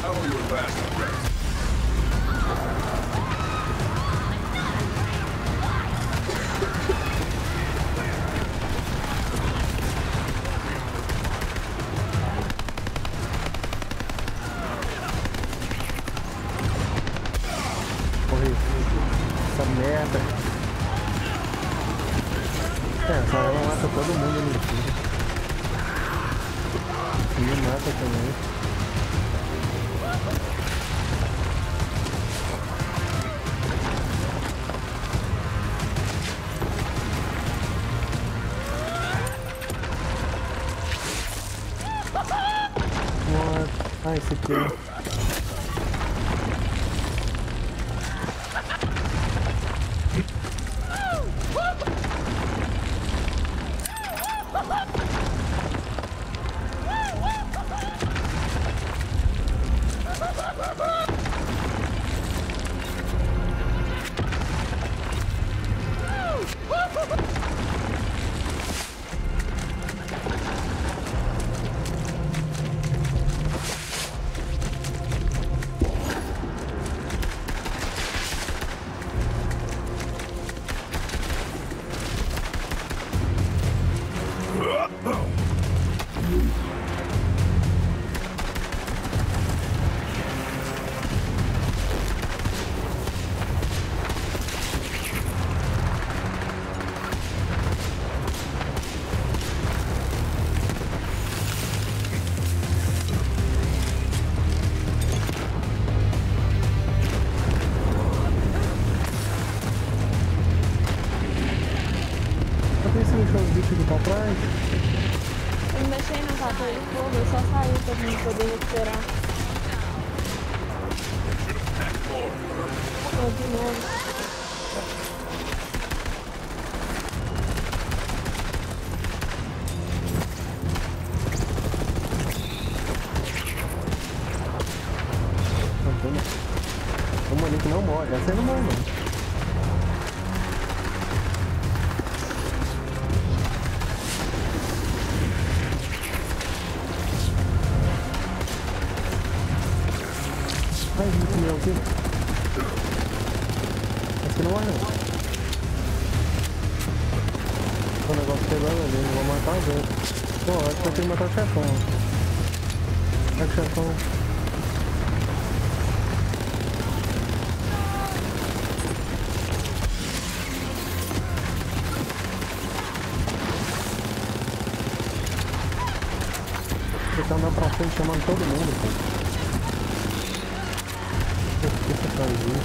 Morri. Essa merda. Essa arma mata todo mundo no tiro. Me mata também. Ah, esse aqui. Eu não mexi na pata de fogo, eu só saí pra gente poder recuperar. De novo. Uma ali que não morre, essa aí não morre não. Ai, meu Deus. Esse não morre não. O negócio pegando ali, não vou matar os outros. Pô, acho que eu tenho que matar o chefão. Olha o chefão. Ele tá andando pra frente chamando todo mundo, pô. Por que você faz isso?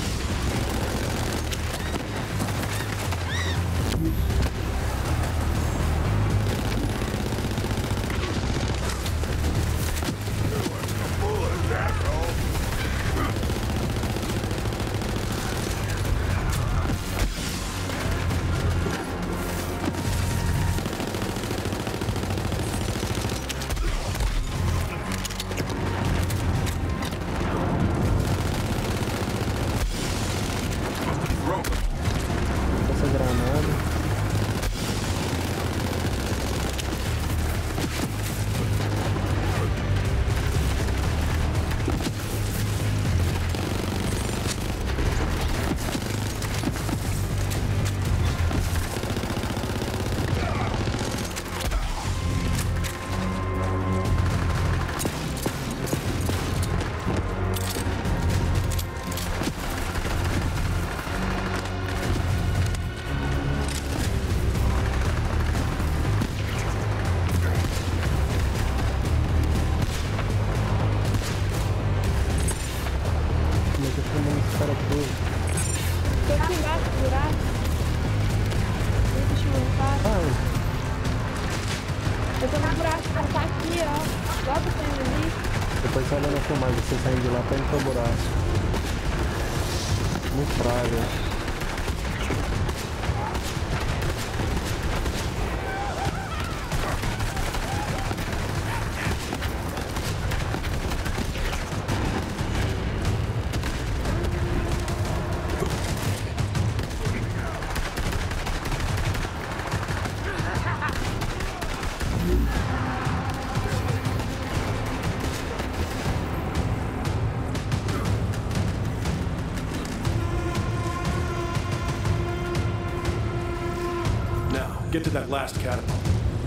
Depois você olha na filmagem, você saindo de lá pra ir pro buraco. Muito praga. Get to that last catapult.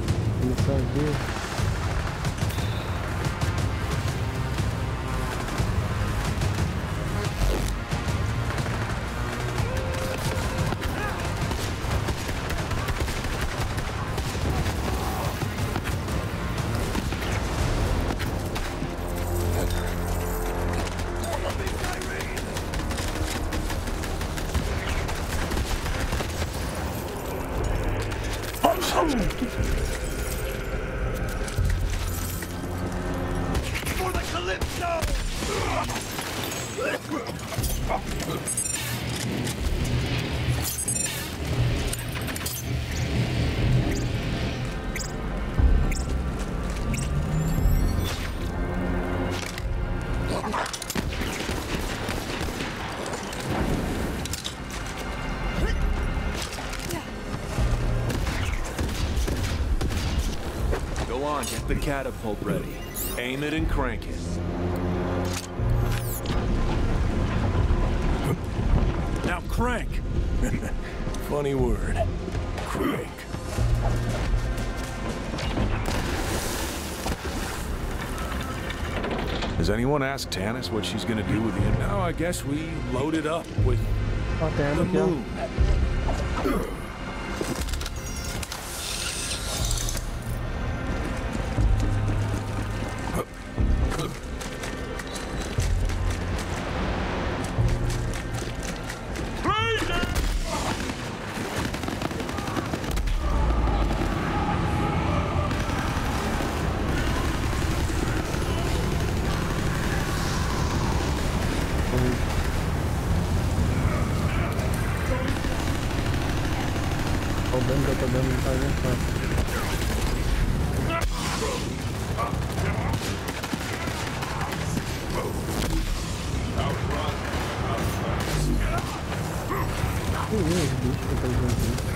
For the Calypso! Go on, get the catapult ready. Aim it and crank it. Now crank! Funny word. Crank. Has anyone asked Tanis what she's gonna do with the... Now I guess we load it up with the moon. O dano que eu tô dando não tá aguentando. Os bichos que eu tô usando.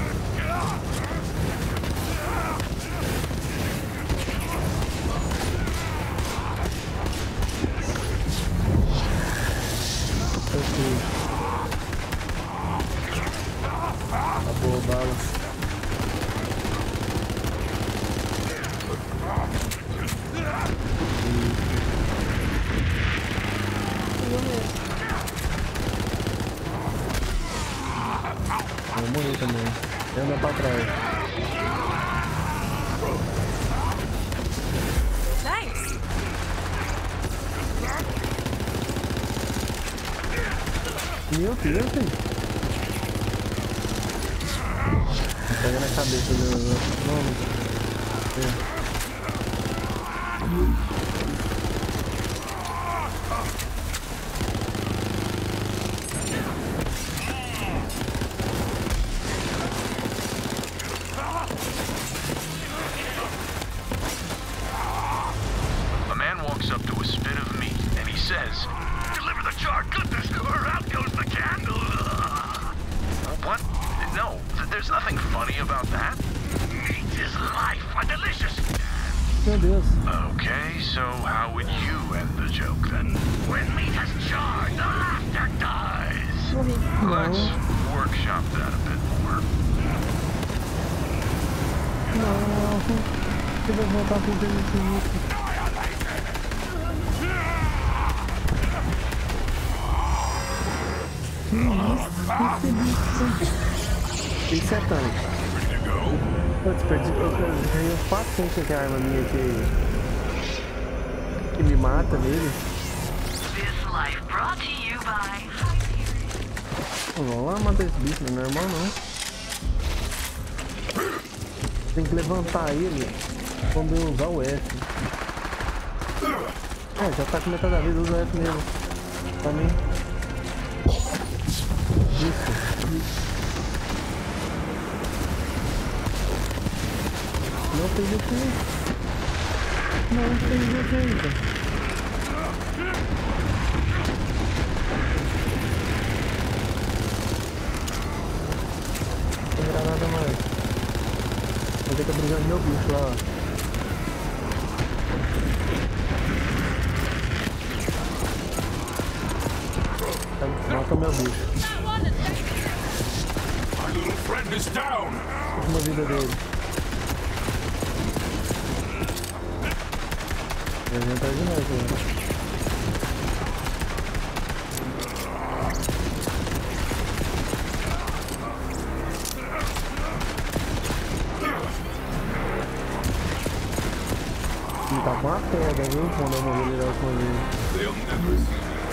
Acabou a bala. Eu morri também. Eu ando pra trás. Nice. Meu Deus, velho. Pega na cabeça do... Não. A man walks up to a spit of meat and he says, "Deliver the charred goodness, or out goes the candle." What? No, there's nothing funny about that. Meat is life, a delicious. Meu Deus. Okay, so how would you end the joke then? When meat has charred, the laughter dies. Let's workshop that a bit more. Não. Eu vou voltar pro infinito. Isso é tanque. Eu desperdi, eu ganhei uns 400 que a arma minha que me mata nele. Vamos lá matar esse bicho, não é normal não. Tem que levantar ele quando eu usar o F. É, já tá com metade da vida, usa o F mesmo. Pra mim. Isso. Não tem defesa. Não tem defesa. Não tem granada mais. Vou ter que abrir meu bicho lá. Mata meu bicho. little friend is down. Uma vida dele. Ele vem atrás de nós, né? Ele tá com uma pedra, viu? Quando eu morri ele com ele.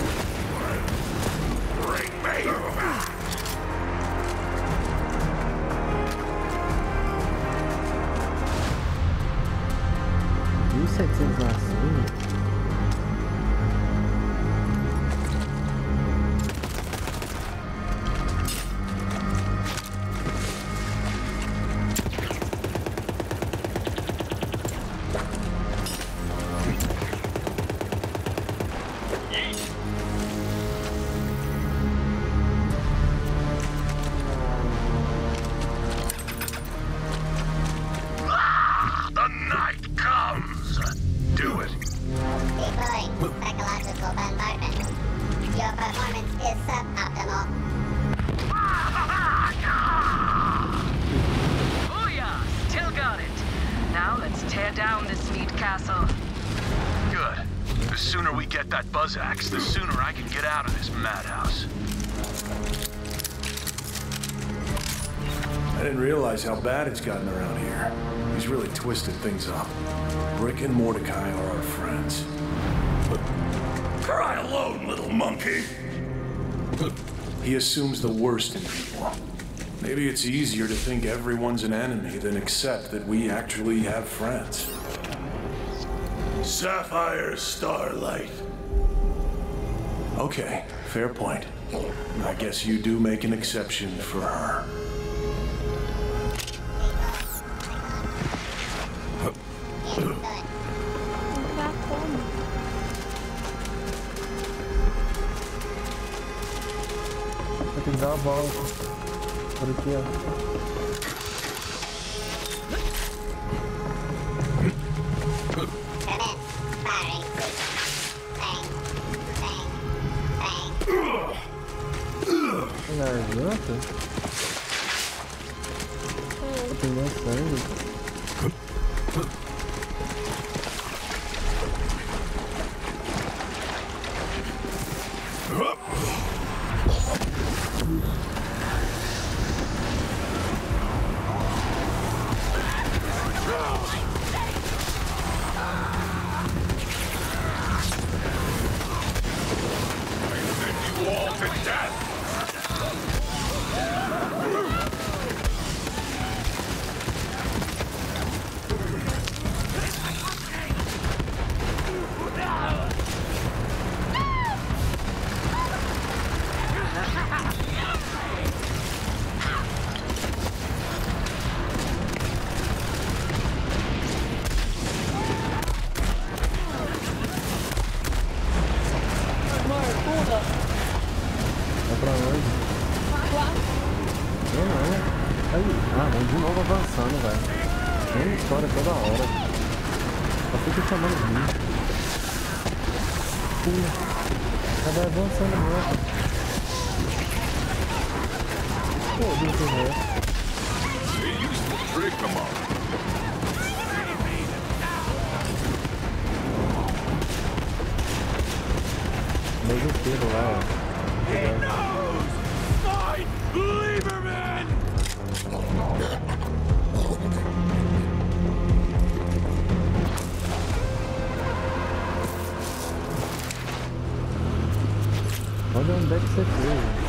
The sooner I can get out of this madhouse. I didn't realize how bad it's gotten around here. He's really twisted things up. Brick and Mordecai are our friends. Cry alone, little monkey. He assumes the worst in people. Maybe it's easier to think everyone's an enemy than accept that we actually have friends. Sapphire Starlight. Okay, fair point. I guess you do make an exception for her. Vou ter que dar uma volta. Por aqui, ó. Garganta? Tem mais sangue. De novo avançando, velho. Tem história toda hora. Só fica chamando de mim. Vai avançando mesmo. Pô, Deus do resto. Mesmo peso lá, ó. Olha onde é que você foi.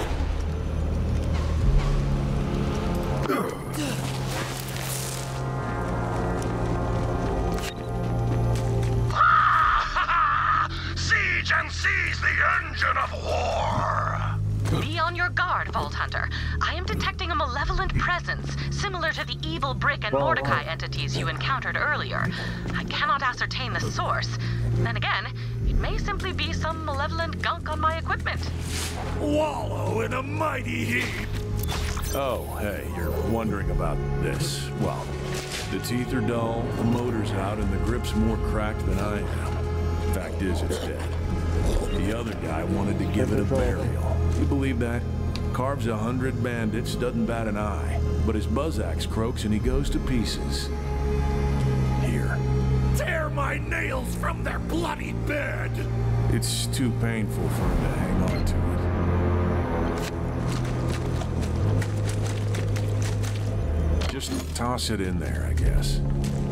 Siege and seize the engine of war! Be on your guard, Vault Hunter. I am detecting a malevolent presence, similar to the evil Brick and Mordecai entities you encountered earlier. I cannot ascertain the source. Then again, it may simply be some malevolent gunk on my equipment. Wallow in a mighty heap! Oh, hey, you're wondering about this. Well, the teeth are dull, the motor's out, and the grip's more cracked than I am. Fact is, it's dead. The other guy wanted to give it a burial. You believe that? Carves 100 bandits, doesn't bat an eye. But his buzz axe croaks and he goes to pieces. Here. Tear my nails from their bloody bed! It's too painful for him to hang on to it. Just toss it in there, I guess.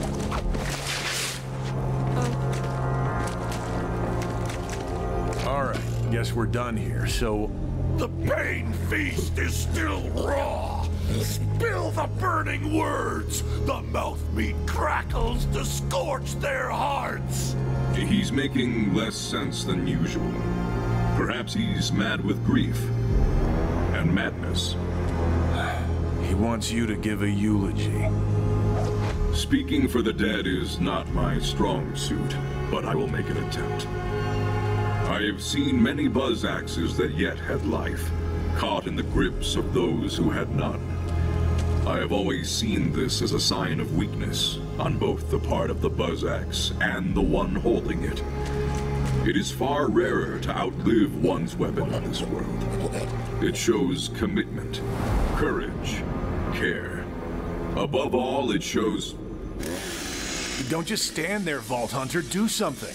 All right, guess we're done here, so... The pain feast is still raw! Spill the burning words! The mouth meat crackles to scorch their hearts! He's making less sense than usual. Perhaps he's mad with grief. And madness. He wants you to give a eulogy. Speaking for the dead is not my strong suit, but I will make an attempt. I have seen many buzz axes that yet had life, caught in the grips of those who had none. I have always seen this as a sign of weakness on both the part of the buzz axe and the one holding it. It is far rarer to outlive one's weapon in this world. It shows commitment, courage, care. Above all, it shows... Don't just stand there, Vault Hunter. Do something.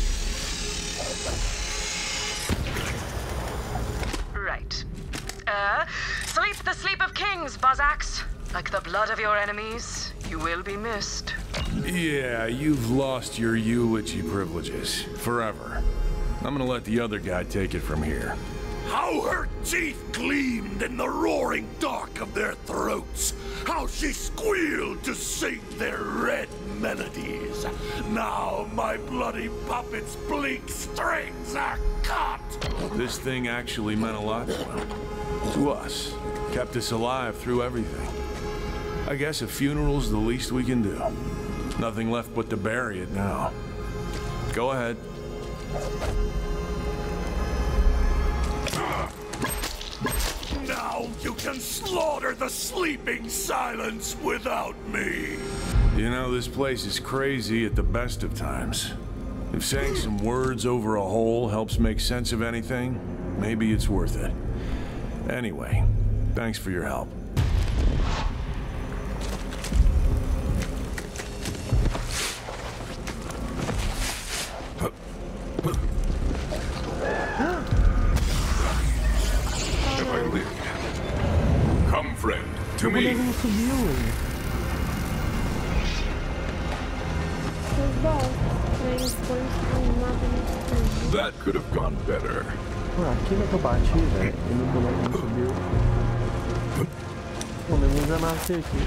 Right. Sleep the sleep of kings, Buzzax. Like the blood of your enemies, you will be missed. Yeah, you've lost your eulogy privileges. Forever. I'm gonna let the other guy take it from here. How her teeth gleamed in the roaring dark of their throats. How she squealed to sing their red melodies. Now my bloody puppet's bleak strings are cut. This thing actually meant a lot to us. Kept us alive through everything. I guess a funeral's the least we can do. Nothing left but to bury it now. Go ahead. Now you can slaughter the sleeping silence without me. You know, this place is crazy at the best of times. If saying some words over a hole helps make sense of anything, maybe it's worth it. Anyway, thanks for your help. Have I lived? Come, friend, to me. That could have gone better. Aqui não é que eu bati, velho. E no boneco não subiu. Pô, meu Deus, já nasci aqui.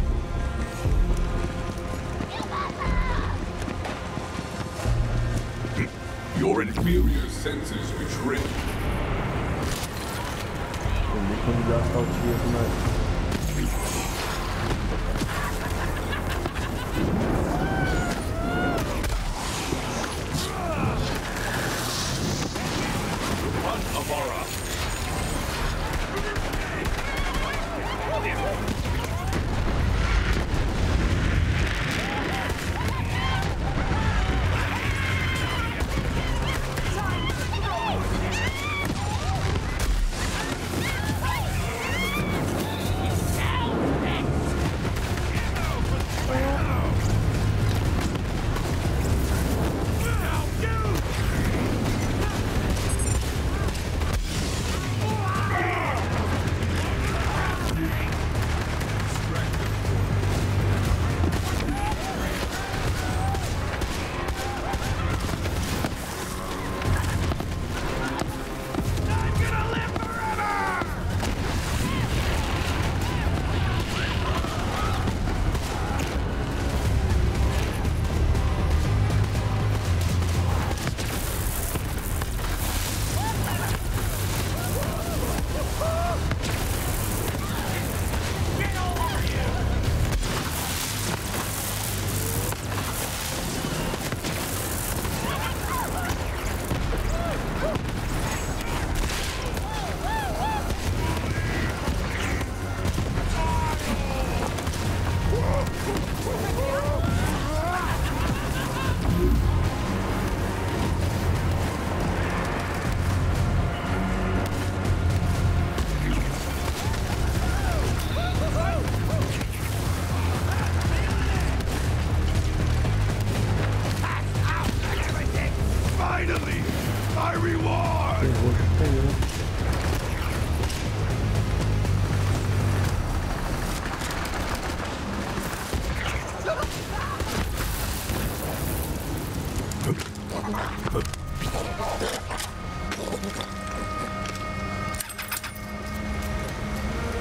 Your inferior senses betray. Ele quando dá saltinha com nós.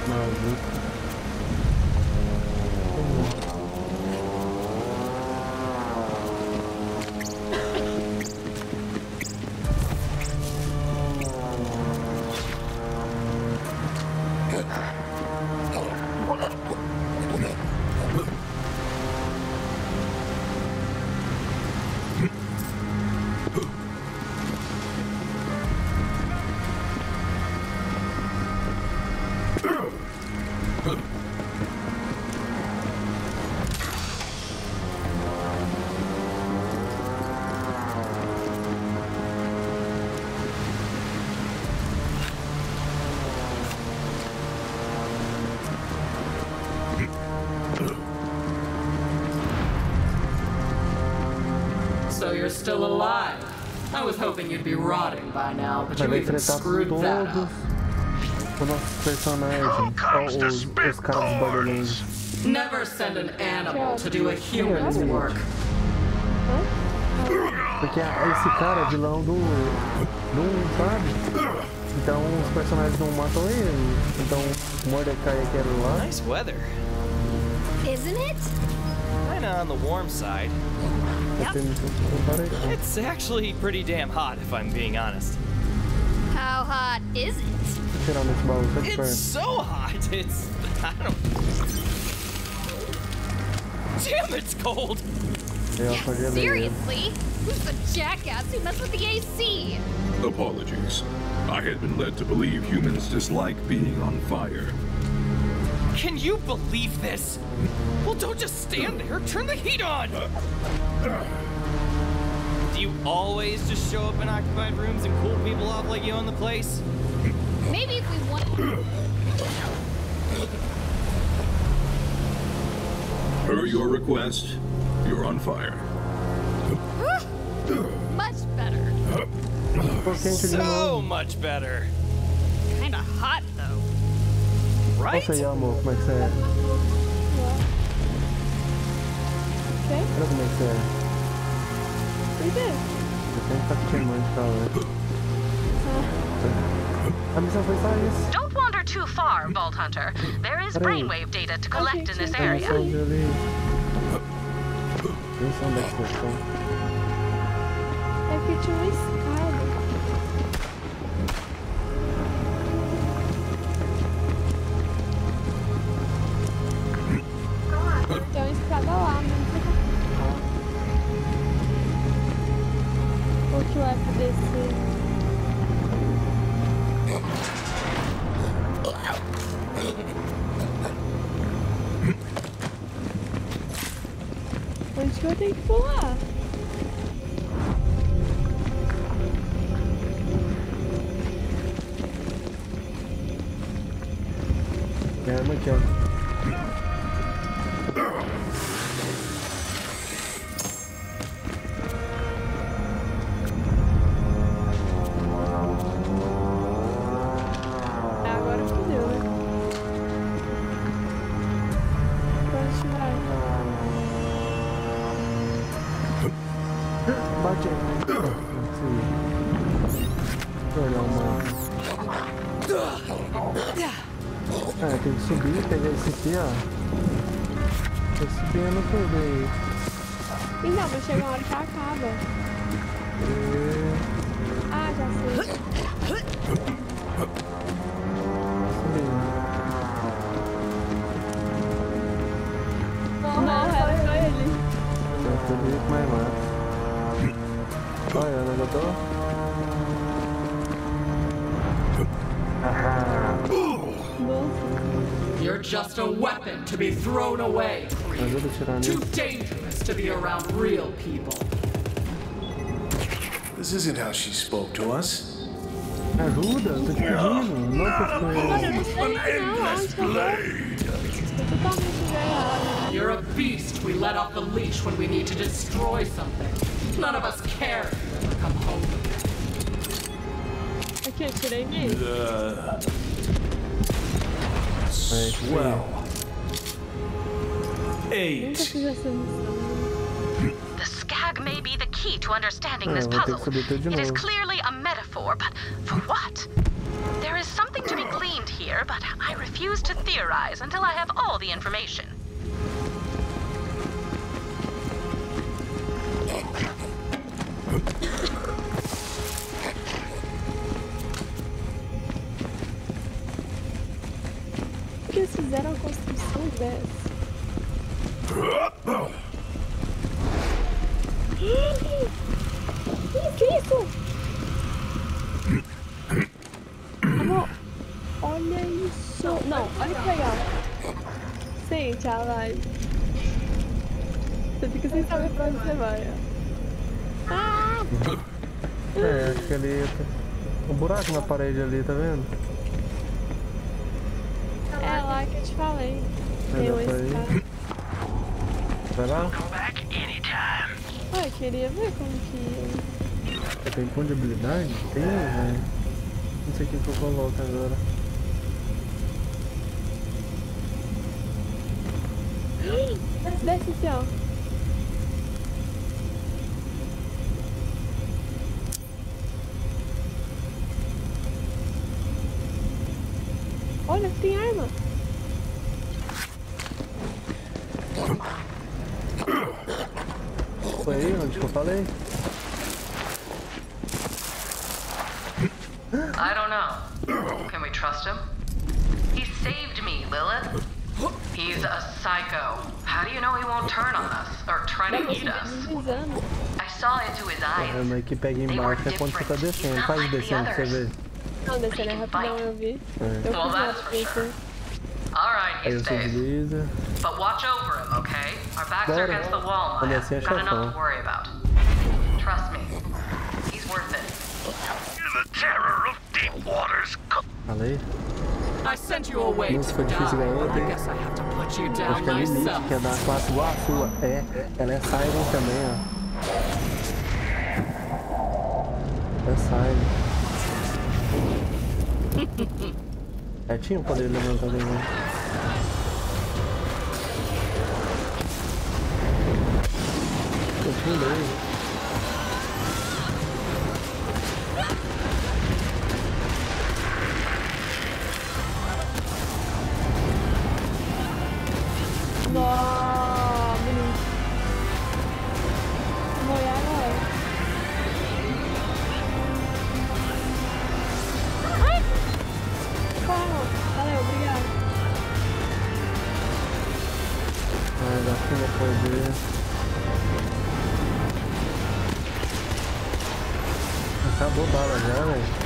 So you're still alive. I was hoping you'd be rotting by now, but you even screwed that up. Os nossos personagens, os caras dos Borderlands. Never send an animal to do a human's work. Porque esse cara é vilão do 1, sabe? Então os personagens não matam ele. Então o Mordecai aqui era lá. Nice weather. Isn't it? Kinda on the warm side. Yep. It's actually pretty damn hot, if I'm being honest. How hot is it? It's so hot. It's... I don't... Damn, it's cold. Yeah, seriously? Who's the jackass who messed with the AC? Apologies. I had been led to believe humans dislike being on fire. Can you believe this? Well, don't just stand there. Turn the heat on. Do you always just show up in occupied rooms and cool people off like you own the place? Maybe if we want... Per your request, you're on fire. Much better. So much better. Kinda hot, though. Right? Nossa, aí, amor, como é que você é? Olha como é que você é. Eu tenho que estar queimando pra lá. A missão foi só isso. Don't wander too far, Vault Hunter. There is brainwave data to collect in this area. A missão dele... Deixa onde é que vocês estão. É que tinha uma escada. Tem uma escada lá, mas não sei o que vai pra descer. Onde que eu tenho que pular? É, aqui, ó. Agora fodeu, né? Onde vai? Bate aí. Deixa eu olhar uma... É, tem que subir, pegar esse aqui, ó. Esse aqui eu não peguei. Então, mas chega uma hora que acaba. Ah, já sei. Não, era só ele. Eu tô meio mais massa. Olha, onde eu tô? You're just a weapon to be thrown away. Too dangerous to be around real people. This isn't how she spoke to us. Ajuda, eu tô te pedindo. Não An endless blade. You're a beast we let off the leash when we need to destroy something. None of us care if you ever come home. Aqui, eu tirei nele. Swell. 8. Nunca fiz essa missão. The skag may be the key to understanding this puzzle. It is clearly a metaphor, but for what? There is something to be gleaned here, but I refuse refuse to theorize until I have all the information. Por que eles fizeram a construção dessa? Que isso? Amor, olha isso. Não, olha que legal. Sente a live. Você fica sem saber pra onde você vai. Ah! É, acho que ali um buraco na parede ali, tá vendo? É lá que eu te falei. Tem uma escada. Vai lá? Ah, eu queria ver como que... Tem ponto de habilidade? Tem, velho. Não sei o que eu coloco agora. Desce aqui, ó. Olha, tem arma. Foi aí onde que eu falei? I don't know. Can we trust him? He saved me, Lilith. He's a psycho. How do you know he won't turn on us or try to eat us? I saw into his eyes. A que pega embaixo é quando você tá descendo. Faz descendo pra você ver. Não, descendo é rapidão, eu vi. Well, that's for sure. Alright, he stays. But watch over him, okay? Our backs are against the wall, Maya. Got enough to worry about. Trust me. He's worth it. The terror of deep waters. Falei? I sent you away to die. I guess I have to put you down acho que a Lilith, myself. que é da classe igual a sua. É, ela é Siren também, ó. É Siren. É, tinha o poder de levantar dele. Eu pulei. Nossa, menino. Vou olhar agora. Ai! Calma. Valeu, obrigado. Ai, dá pra poder. Acabou a bala já, velho.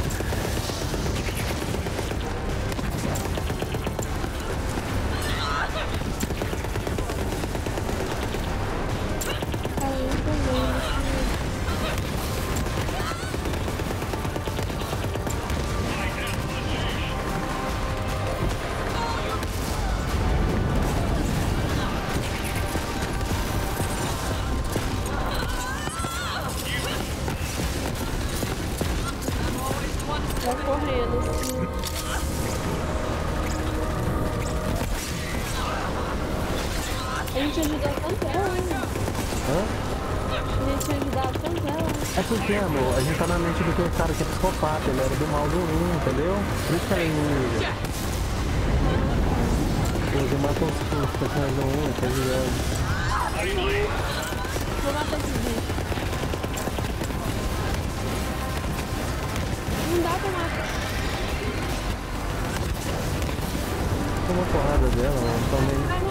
É porque, amor, a gente tá na mente do que o cara que é psicopata, ele era do mal do 1, entendeu? Por isso que ela é inimiga. Ele matou os personagens do 1, tá ligado? Vou matar esse bicho. Não dá pra matar. Toma uma porrada dela, ela também.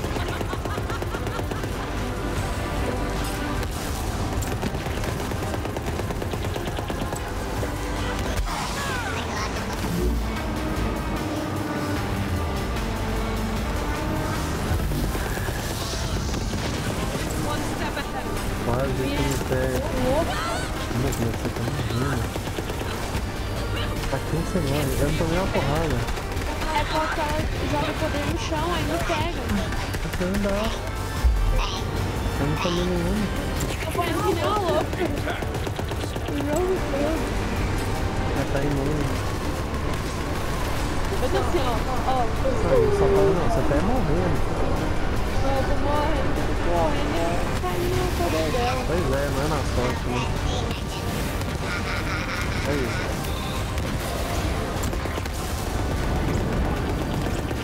Quase que me pega. Meu Deus, você tá morrendo. Tá 15 segundos, eu não tomei uma porrada. É porque ela joga o poder no chão, aí não pega. Você não dá. Eu não tomei nenhum. Eu fui que nem uma louca. O jogo todo. Já tá imune. Eu tô assim, ó. Só tá, não, você tá morrendo. Eu tô morrendo, eu caindo no poder dela. Pois é, não é na sorte, né? É isso.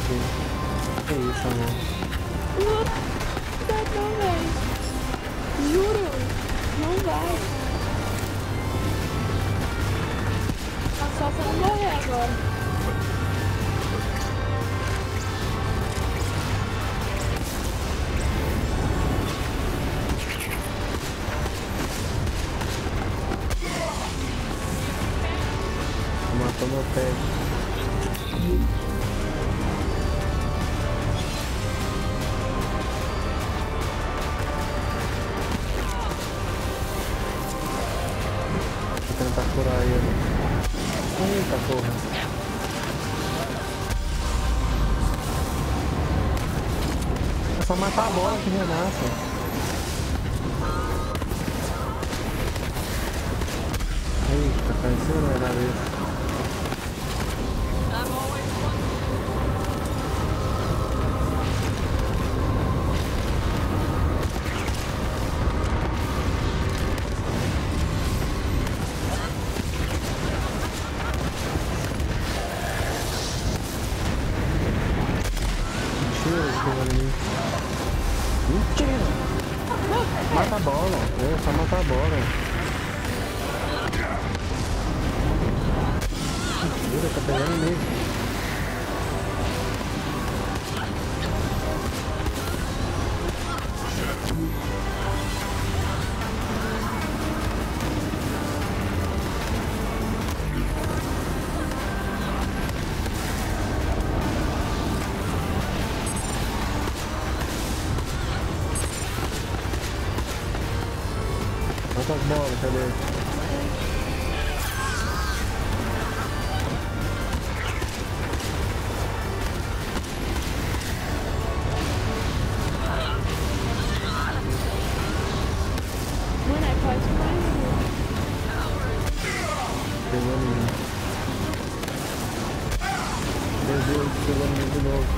aqui. Que isso, amor? Não dá não, velho. Juro, não vai. Tá só pra não morrer agora. Matou meu pé. Vou tentar curar ele. Eita porra. É só matar a bola que renasce. Eita, pareceu não era isso. Mentira! Mata a bola, só matar a bola. Mentira, tá pegando nele. Quantas bolas, cadê? Mano, é quase mais um. Pegou nenhum. Meu Deus, pegou nenhum de novo.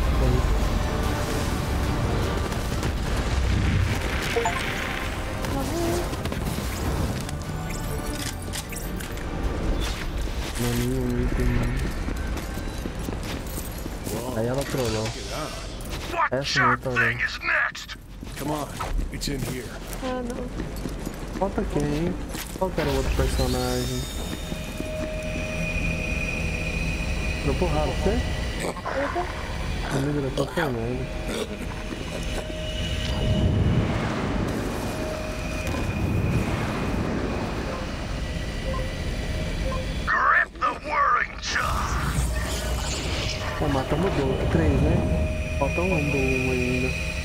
Nenhum item. Aí ela trollou. Essa não tá olhando. Come on, it's in here. Ah, não. Falta quem? Qual que era o outro personagem? Deu porrada pra você? Amigo, eu tô falando. Pô, matamos dois, 3, né? Falta um do 1 ainda.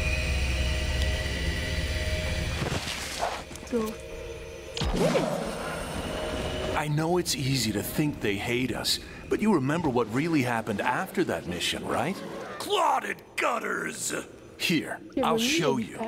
I know it's easy to think they hate us, but you remember what really happened after that mission, right? Clotted gutters! Here, I'll show you.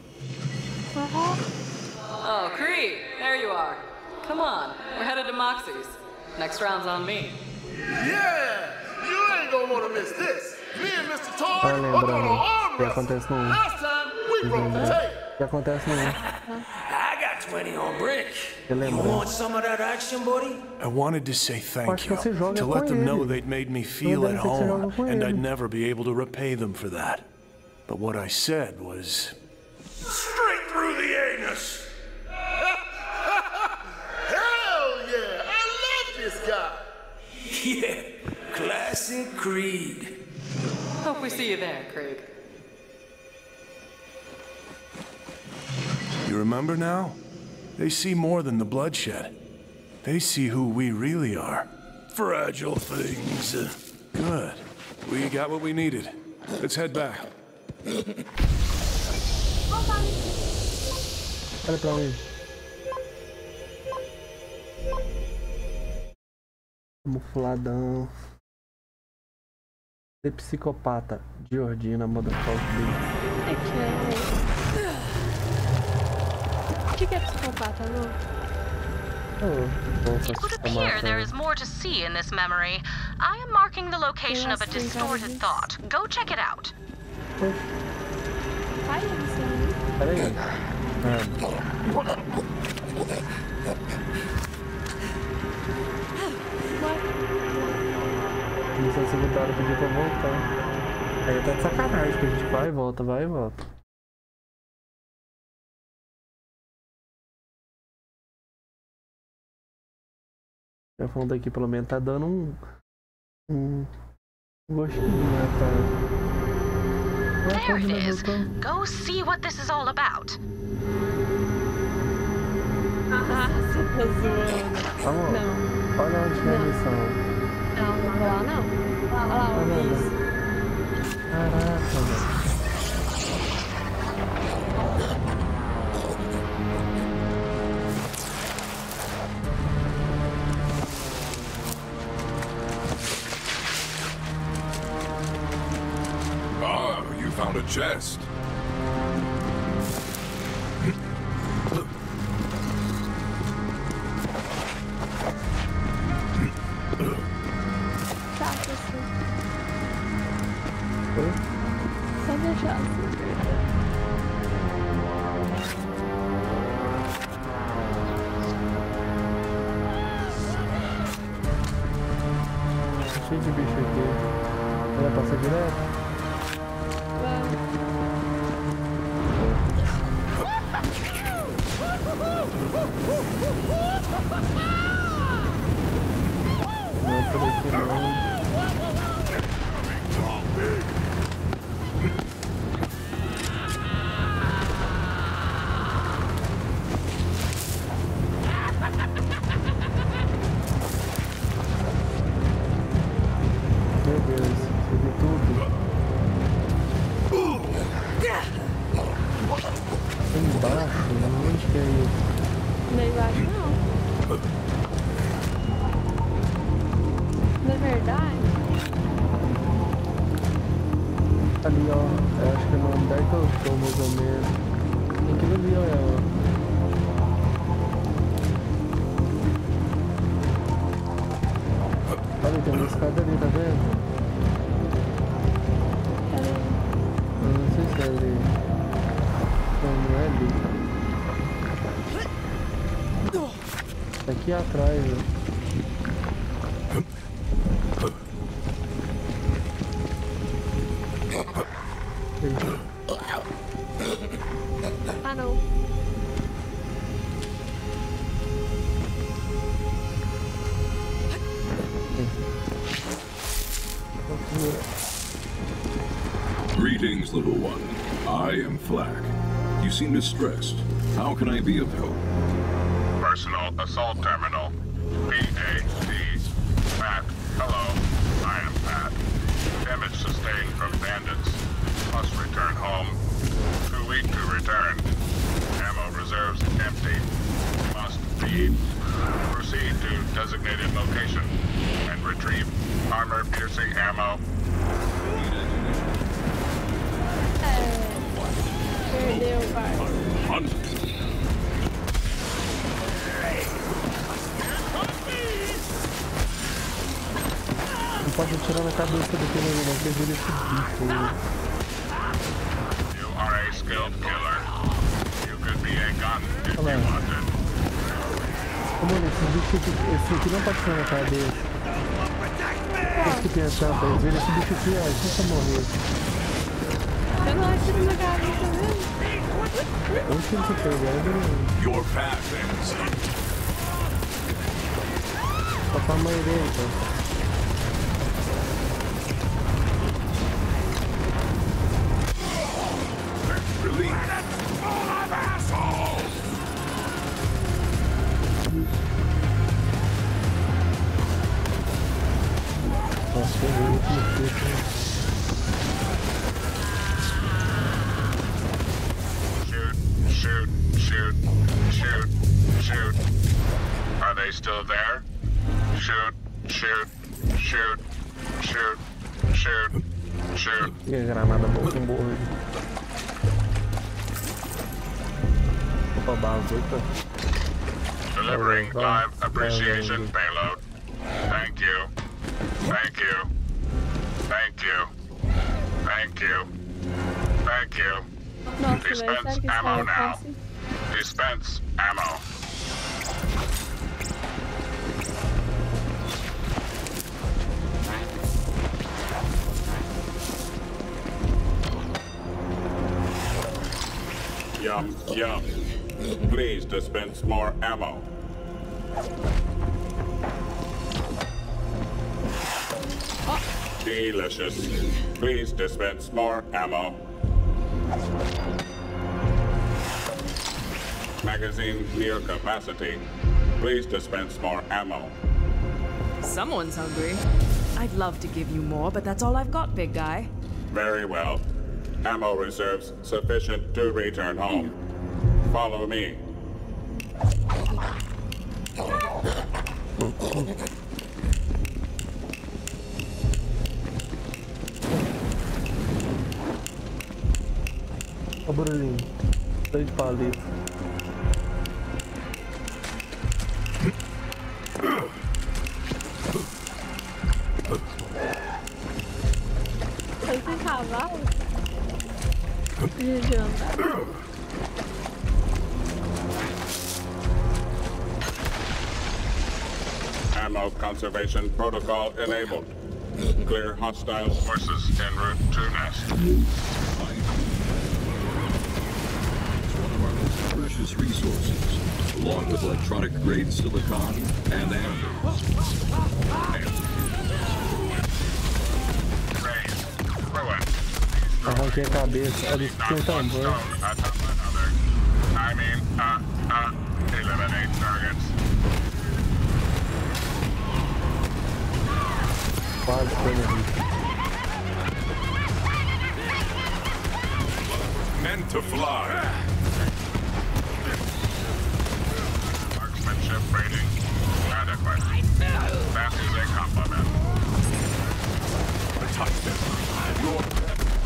Oh, Creed, there you are. Come on, we're headed to Moxie's. Next round's on me. Yeah! You ain't gonna wanna miss this. Me and Mr. Todd Tá are gonna lembrando arm o que acontece no 1. Last time, we broke the tape. O que acontece no 1. I got 20 on brick. Eu You lembro. want some of that action, buddy? I wanted to say thank you, você joga to com let them know ele. they'd made me feel deve at ser que você joga home, com and ele. I'd never be able to repay them for that. But what I said was... Straight through the anus! Hell yeah! I love this guy! Yeah, classic Creed. Hope we see you there, Krieg. You remember now? They see more than the bloodshed. They see who we really are. Fragile things. Good. We got what we needed. Let's head back. Olha pra mim. Camufladão. De psicopata. Georgina, motherfucker. É que é psicopata, não? It would appear there is more to see in this memory. I am marking the location of a distorted thought. Go check it out. Peraí. Não sei se o Vitória pediu pra voltar. Aí tá de sacanagem que a gente vai e volta, vai e volta. O fundo aqui pelo menos tá dando um gostinho, né? There it is. Go see what this is all about. Você tá zoando. Vamos. Não. Olha onde que é a missão. Não, não vou lá não. Olha lá, o isso. Caraca, velho. You found a chest. Chato assim. Só deixar assim. Cheio de bicho aqui. Vai passar direto? Não, por aqui não. Meu Deus, subi tudo. Embaixo? Onde que é isso? Não é embaixo não. Na verdade. Ali, ó. Eu acho que é no andar que eu estou, mais ou menos. Aquilo ali, ó. Olha, tem uma escada ali, tá vendo? Eu não sei se é ali. Não, não é ali. Tá aqui atrás, ó. Ah, não. Greetings, little one. I am Flack. You seem distressed. How can I be of help? Personal assault terminal. PAT. Pat. Hello. I am Pat. Damage sustained from bandits. Must return home. Too weak to return. Ammo reserves empty. Must leave. Proceed to designated location and retrieve armor-piercing ammo. Perdeu, pai. Não pode atirar na cabeça do pelo não, porque ele esse bicho. You are a skilled killer. You could be a gun if you wanted. Mano, esse aqui não pode atirar na cabeça. Esse que tem a tampa, eles viram esse bicho aqui, ó, deixa eu morrer. Eu não atiro na cabeça mesmo. Onde que ele se pegando? Your path ends. Só pra mãe dele, então. Nossa, eu vi o último feito. Shoot. Are they still there? Shoot. E a granada boa com borro. Opa, bazuca. Delivering live appreciation payload. Thank you. Nossa, Dispense ammo now. Dispense ammo. Yum. Please dispense more ammo. Delicious. Please dispense more ammo. Magazine near capacity. Please dispense more ammo. Someone's hungry. I'd love to give you more, but that's all I've got, big guy. Very well. Ammo reserves sufficient to return home. Follow me. Ó o barulhinho. Cheio de palito. Tem cavalo? De andar. Ammo conservation protocol enabled. Clear hostile forces en route to nest. One of our most precious resources, along with electronic-grade silicon and amber. Arranquei a cabeça. Olha isso, tem um tambor. Eliminate targets. Quase foi no vídeo. Meant to fly. Marksmanship rating adequate. That is a compliment. Touch them.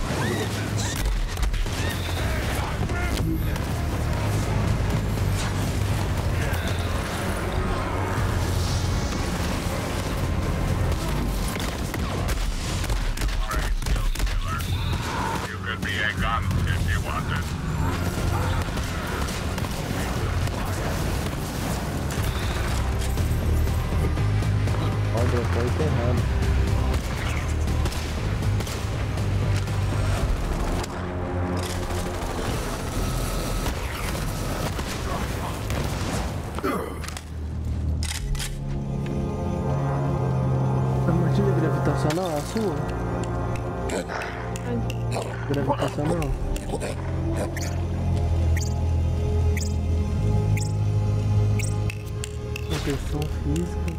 Gravitacional, a sua? Gravitacional? Proteção física.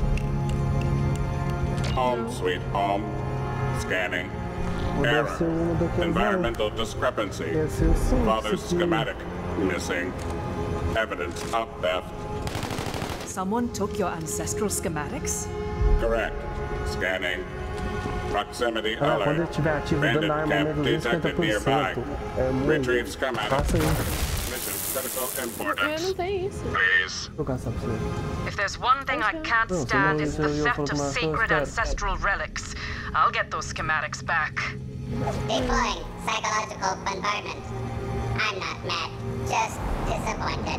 Home, sweet home. Scanning. Error. Environmental discrepancy. Father's schematic. Missing. Evidence of theft. Someone took your ancestral schematics? Correct. Scanning. Proximity Quando ele alert. estiver ativo Bandit dando arma camp menos detected nearby. 50%. É muito. Retrieve schematic. Passa aí. Mission critical Eu importance. não tenho isso. Please. Vou caçar pra você. If there's one thing I can't stand, it's the theft of sacred ancestral relics. I'll get those schematics back. Deploying psychological bombardment. I'm not mad, just disappointed.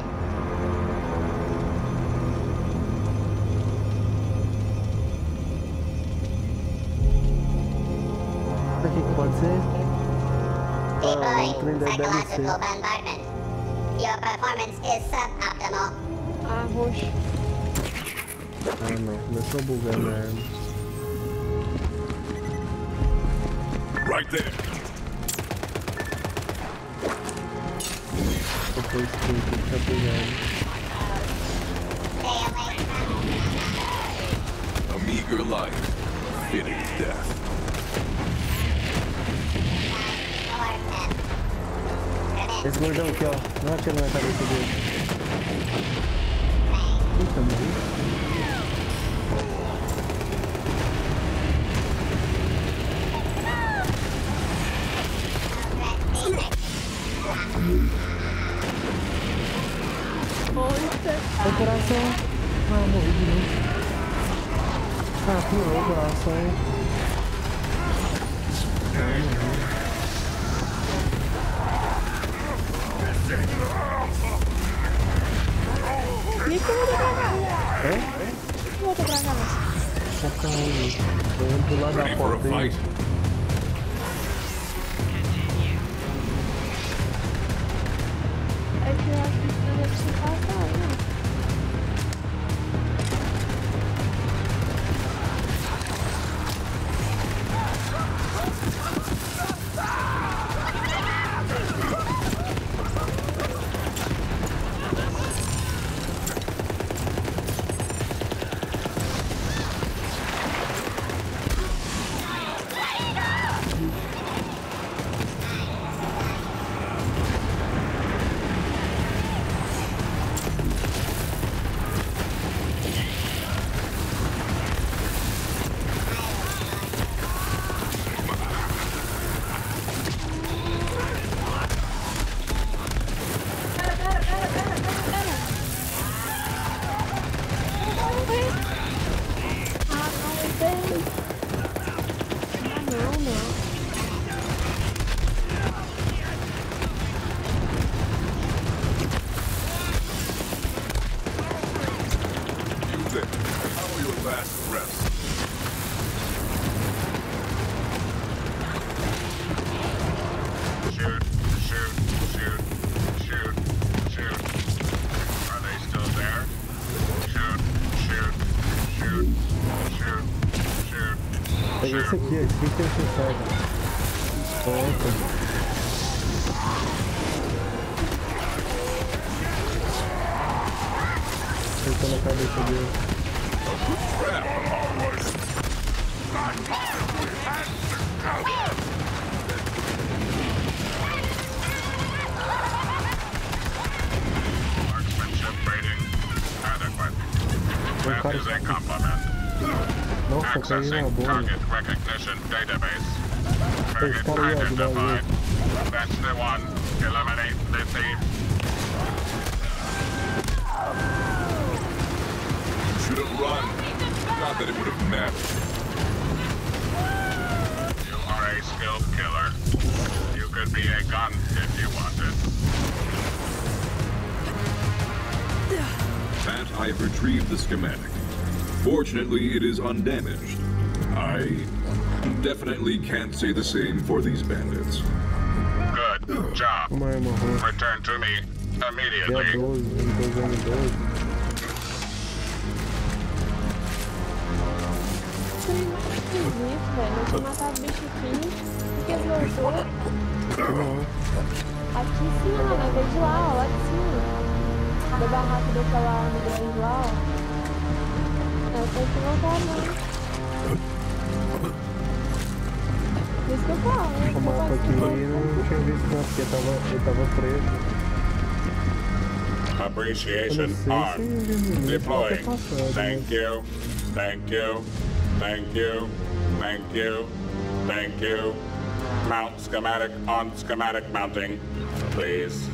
O que pode ser? Deploying psychological bombardment. Your performance is suboptimal. Ah, roxo. Ah não, começou bugando a arma. Right there. Foi escrito que tá pegando. A meager life, fitting death. Esse gordão aqui, ó. Não atira na cabeça dele. Puta, morri. O coração. Ah, morri de novo. Ah, piorou o coração. Ah, morri. E que voltou pra cá? É? Que voltou pra cá? Tá caindo. Tô indo do lado da porta aí. Peguei esse aqui, esse aqui tem que ser. Pronto. Acertou na cabeça dele. That is a compliment. Accessing target recognition database. Target identified. That's the one. Eliminate the thief. You should have run. Not that it would have mattered. You are a skilled killer. You could be a gun if you wanted. That I have retrieved the schematic. Fortunately, it is undamaged. I definitely can't say the same for these bandits. Good job. Return to me immediately. Eu matar o bicho aqui, porque voltou. Aqui em cima, na vez de lá, ó, lá de cima. Da barraca daquela arma grande lá, ó. Eu tenho que voltar, não. Isso que eu falo, né? O mapa aqui não tinha visto não, porque ele tava preso. Appreciation on. Deploying. Thank you. Thank you. Thank you. Thank you. Thank you. Mount schematic on schematic mounting, please.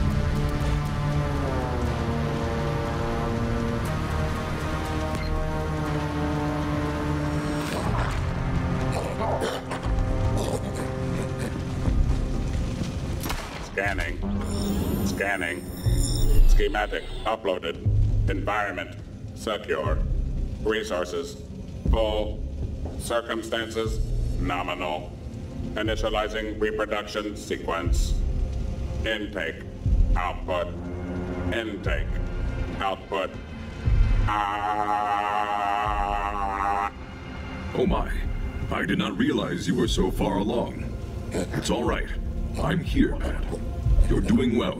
Scanning. Scanning. Schematic uploaded. Environment secure. Resources full. Circumstances nominal. Initializing reproduction sequence. Intake. Output. Intake. Output. Oh my. I did not realize you were so far along. It's all right. I'm here, Pat. You're doing well.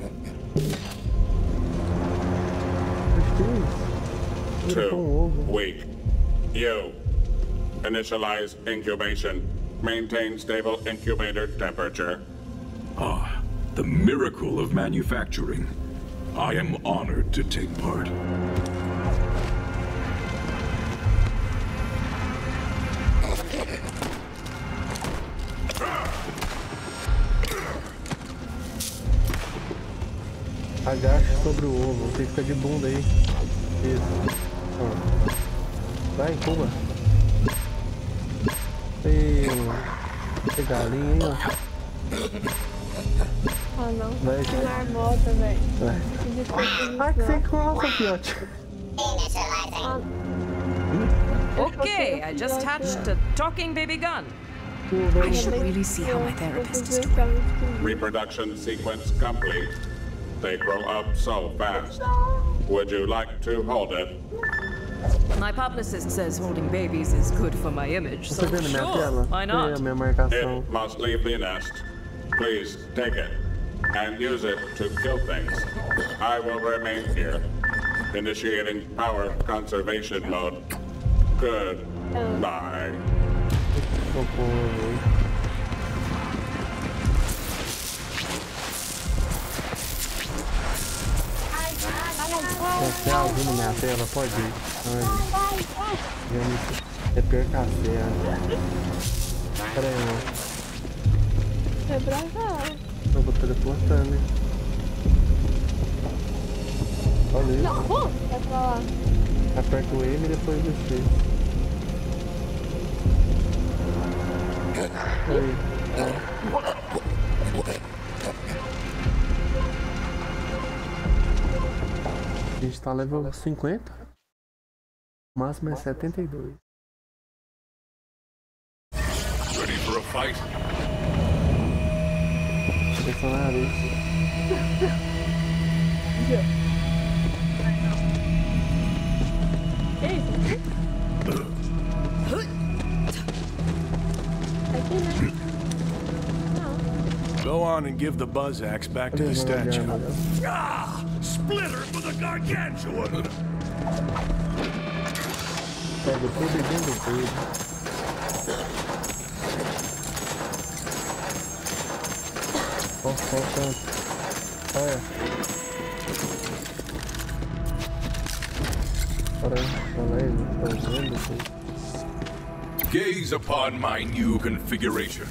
2 weak. You. Initialize incubation. Maintain stable incubator temperature. Ah, the miracle of manufacturing. I am honored to take part. Agache sobre o ovo, tem que ficar de bunda aí. Isso. Vai, Cuba. Tem galinha aí, ó. Ah, não. Vai, tem marmota, velho. Vai. Que sem costa, fiote. Okay, I just hatched a talking baby gun. I should really see how my therapist is doing. Reproduction sequence complete. They grow up so fast. Would you like to hold it? My publicist says holding babies is good for my image, so sure, why not? It must leave the nest. Please take it and use it to kill things. I will remain here. Initiating power conservation mode. Goodbye. Você alguém na minha tela? Pode ir. É pior que a cena. Pera aí, mano. Foi pra cá. Eu vou teleportando, hein? Olha isso. Não, vai pra lá. Aperta o M e depois o C. Aí. A gente tá level 50. O máximo é 72. Ready for a fight? Personagem. Go on and give the buzz axe back to the statue. Ah! Splitter for the gargantuan! Pega tudo e dentro do peito. Olha. Gaze upon my new configuration.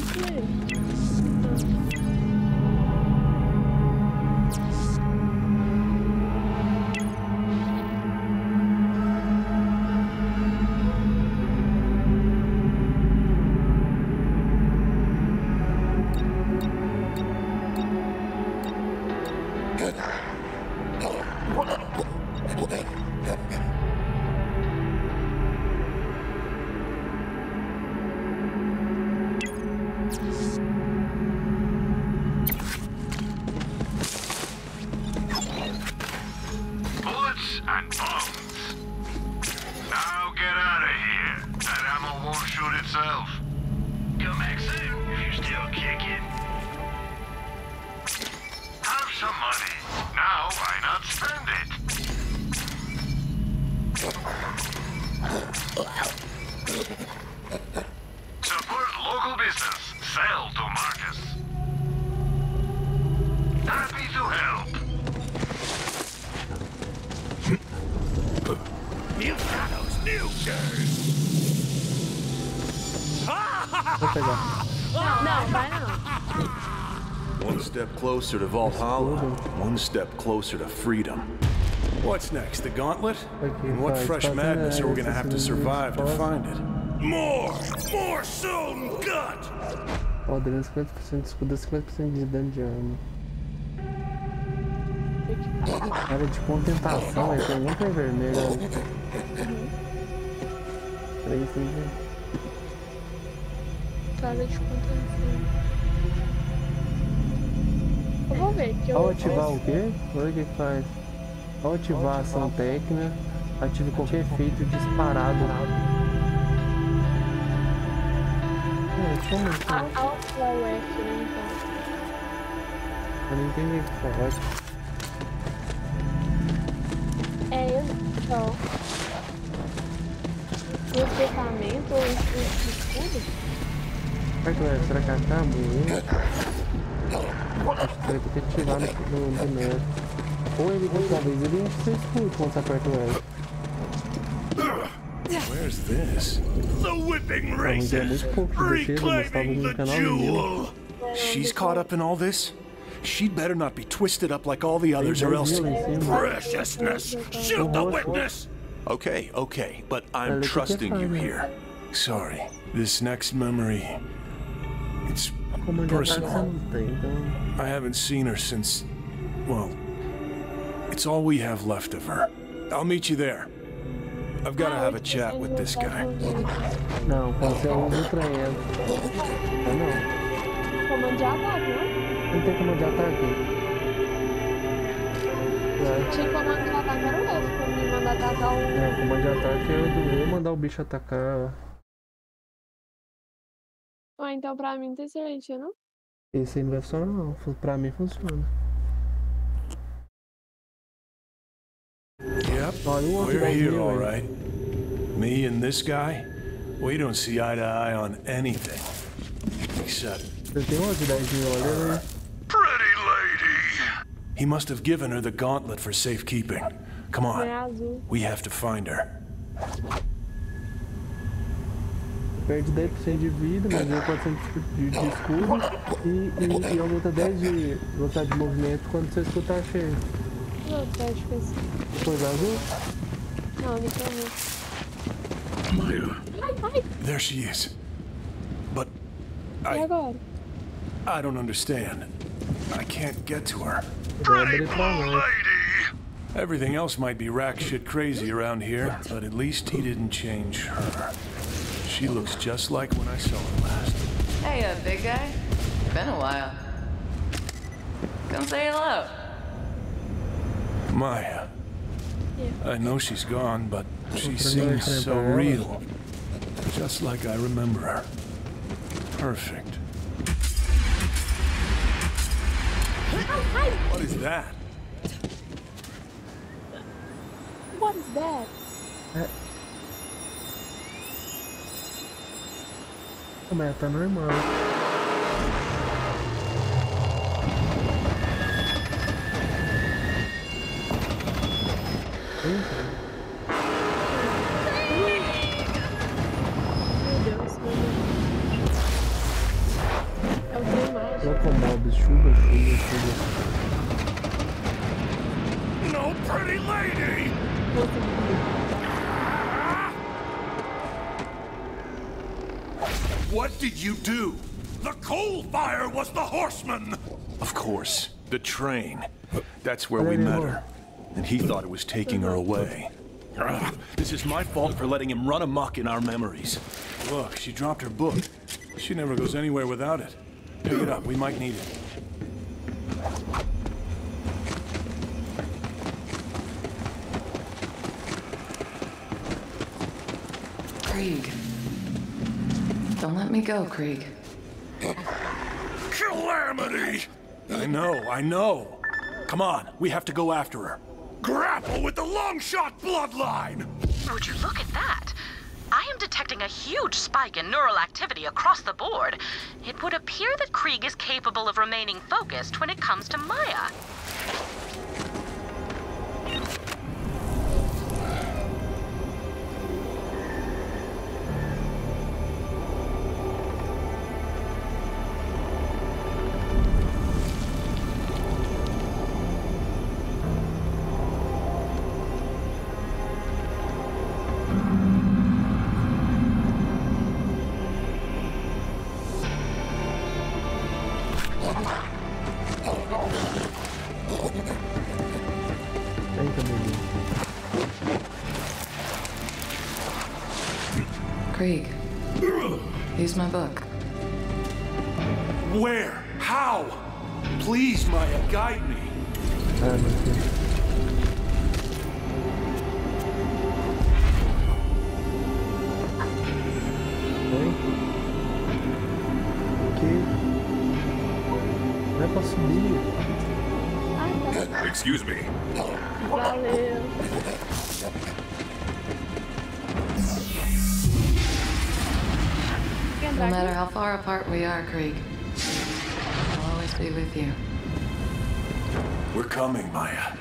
One step closer to Valhalla, one step closer to freedom. What's next, the gauntlet? And what fresh madness are we gonna have to survive to find it? More soul gut! Ó, dando 50% de escudo, 50% de dano de arma. Cara de contentação, vai ter muito vermelho ali. Peraí, sim. Cara de contenção. Eu vou ver que eu. Ao ativar o quê? Olha o que faz. Ao ativar a ação técnica, ative qualquer efeito disparado. Como assim? Alfa o F, então. Eu não entendi o que faz. Então. O equipamento ou o escudo? Será que acaba? Acho que vai ter que ativar no boneco. Ou ele talvez ele não se escuro quando você aperta o L. Where's this? The whipping races, reclaiming the jewel. She's caught up in all this? She'd better not be twisted up like all the others or else... Preciousness! Shoot the witness! Okay, but I'm trusting you here. Sorry, this next memory... It's personal. I haven't seen her since... well... it's all we have left of her. I'll meet you there. I've got to have a chat with this guy. Não, você usa pra ele. Não. Comando de ataque, né? Não tem comando de ataque. Tinha comando de ataque, era o F pra me mandar atacar o... É, o comando de ataque é do eu mandar o bicho atacar. Ah, então pra mim não tem serventia, não? Esse aí não vai funcionar não, pra mim funciona. Yep, we're here all right. Me and this guy, we don't see eye to eye on anything. Except... Pretty lady. He must have given her the gauntlet for safekeeping. Come on, we have to find her. Perde 10% de vida, mas ganha 400 de escudo e aumenta 10 de velocidade de movimento quando você escutar a cheia. Não, pode pensar. Coisa azul? Não, não tô Maya. There she is. But E agora? I don't understand. I can't get to her. Everything else might be rack shit crazy around here, but at least he didn't change her. She looks just like when I saw her last. Hey, big guy. Been a while. Come say hello. Maya. I know she's gone, but she seems so real. Just like I remember her. Perfect. What is that? What is that? Como é? Tá normal. É o trem mágico. Locomobs, chuva. No pretty lady! What did you do? The coal fire was the horseman! Of course. The train. That's where we met her. And he thought it was taking her away. This is my fault for letting him run amok in our memories. Look, she dropped her book. She never goes anywhere without it. Pick it up, we might need it. Krieg. Don't let me go, Krieg. Calamity! I know. Come on, we have to go after her. Grapple with the long-shot bloodline! Would you look at that? I am detecting a huge spike in neural activity across the board. It would appear that Krieg is capable of remaining focused when it comes to Maya. Krieg, use my book. Where? How? Please, Maya, guide me. Não é pra subir. Excuse me. Valeu. No matter how far apart we are, Krieg, I'll always be with you. We're coming, Maya.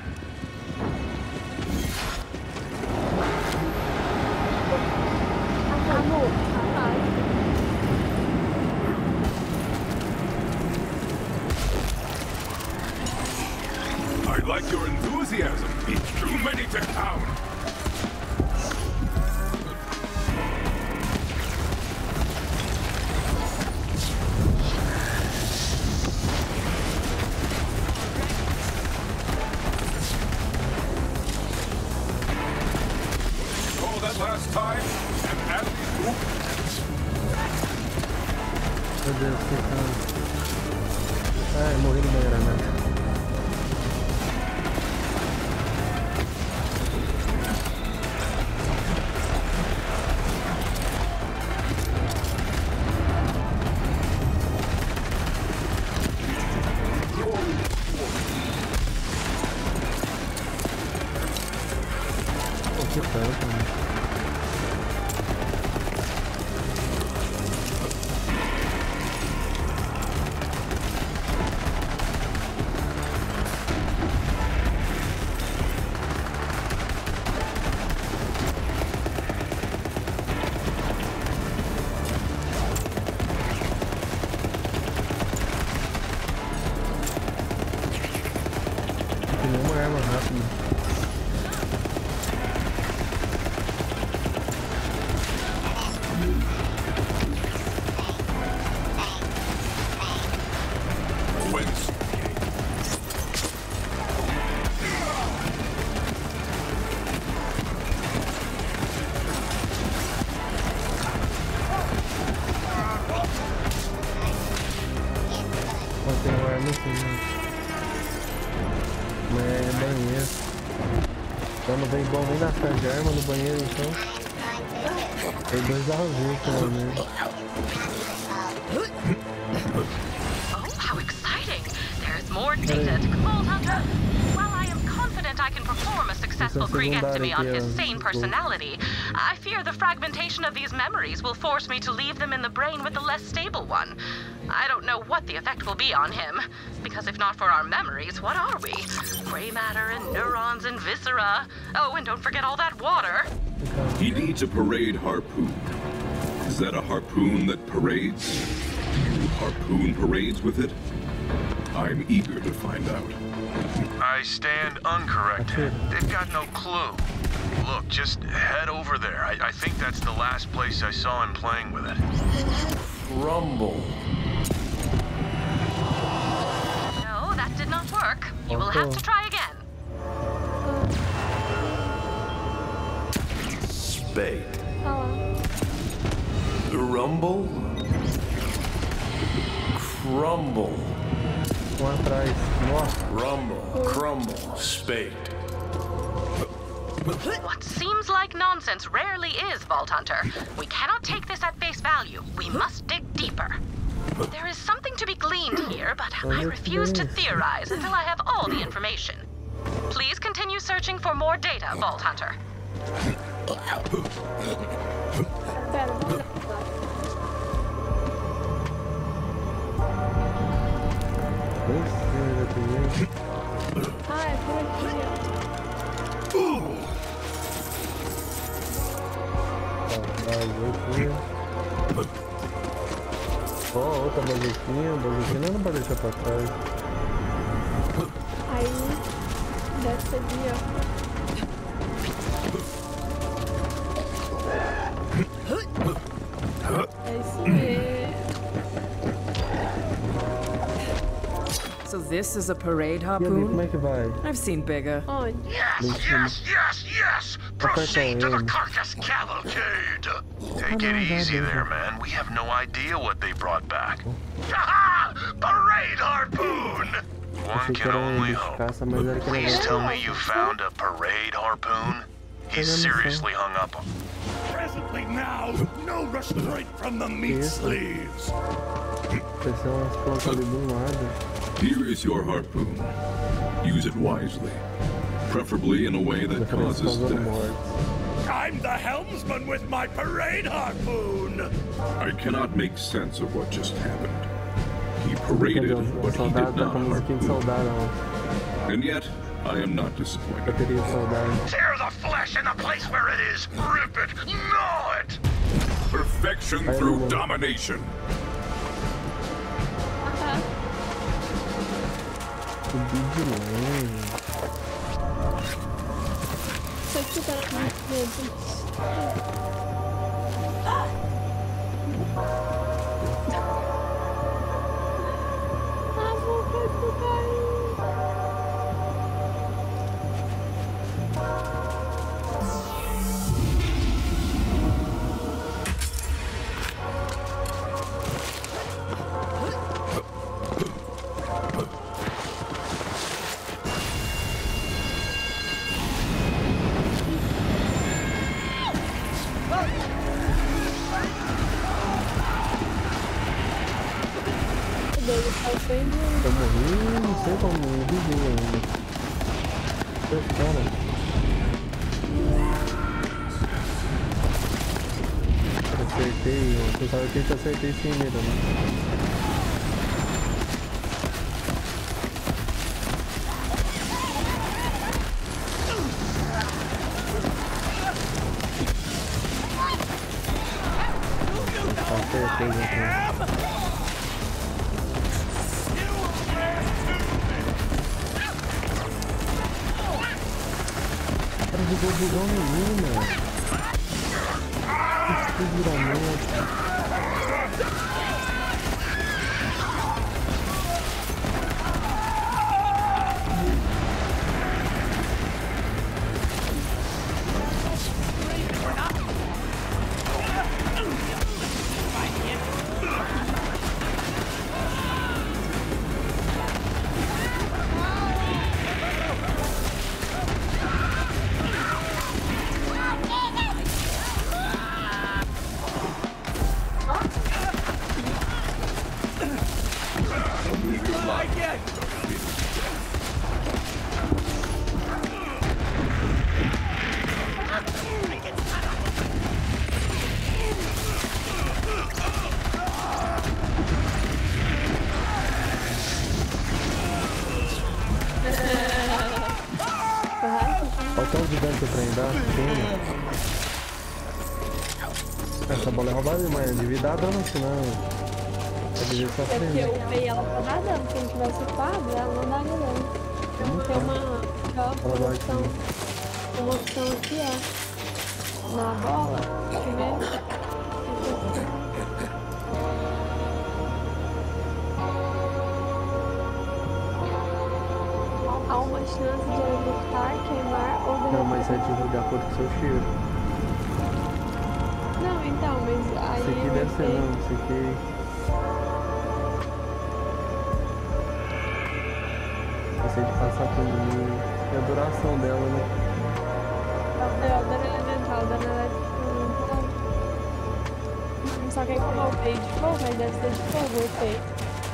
I like your enthusiasm. It's too many to count. Last time, and as we move. Meu Deus, que cara. Ai, morri no banheiro, né? Bem bom, vem gastar de arma no banheiro então. Tem 2 arrozinhos pelo menos. Oh, how exciting! There's more data to Vault Hunter. While I am confident I can perform a successful Kriegectomy on his sane personality, I fear the fragmentation of these memories will force me to leave them in the brain with the less stable one. I don't know what the effect will be on him, because if not for our memories, what are we? Gray matter and neurons and viscera. Oh, and don't forget all that water. He needs a parade harpoon. Is that a harpoon that parades? Do you harpoon parades with it? I'm eager to find out. I stand uncorrected. They've got no clue. Look, just head over there. I think that's the last place I saw him playing with it. Rumble. No, that did not work. You will have to try again. Spade. Rumble. Crumble. One atrás. Nossa. Rumble. Crumble. Spade. What seems like nonsense rarely is, Vault Hunter. We cannot take this at face value. We must dig deeper. There is something to be gleaned here, but I refuse to theorize until I have all the information. Please continue searching for more data, Vault Hunter. Ah, é por aqui, ó. Outra bazuquinha não pode deixar pra trás. Aí, deve ser ali, ó. É isso mesmo. So this is a parade harpoon? Como é que vai? I've seen bigger. Onde? Yes! Proceed to the carcass cavalcade! Take it easy there, man. We have no idea what they brought back. Haha! Parade harpoon! One can only hope. Please tell me you found a parade harpoon? He's seriously hung up on. Presently now, no restraint from the meat sleeves. Here is your harpoon. Use it wisely. Preferably in a way that causes death. I'm the helmsman with my parade harpoon! I cannot make sense of what just happened. He paraded, but he did not harpoon. And yet, I am not disappointed. Tear the flesh in the place where it is! Rip it! Gnaw it! Perfection through domination! Isso aqui tá muito medo. Ah, vou cair. Eu morri, não sei como, não vivi ainda. Cara. Acertei, eu pensava que eu acertei sem medo, né? Acertei, né? Não deu bugão nenhuma. Que viramento. assim. Essa bola é roubada, mas devia dar dano, senão... É que eu upei ela pra dar dano. Se não tivesse upado, ela não daria dano. Tem uma opção aqui, ó. Na bola. Deixa eu ver. Há uma chance de executar, queimar ou derreter. Não, mas é de acordo com o seu cheiro. Não, então, mas aí... Isso aqui deve ser não, isso aqui... Esse é de passar por mim. É a duração dela, né? É o dano elemental, o dano elétrico. Só que aí como eu upei de fogo, aí deve ser de fogo o efeito.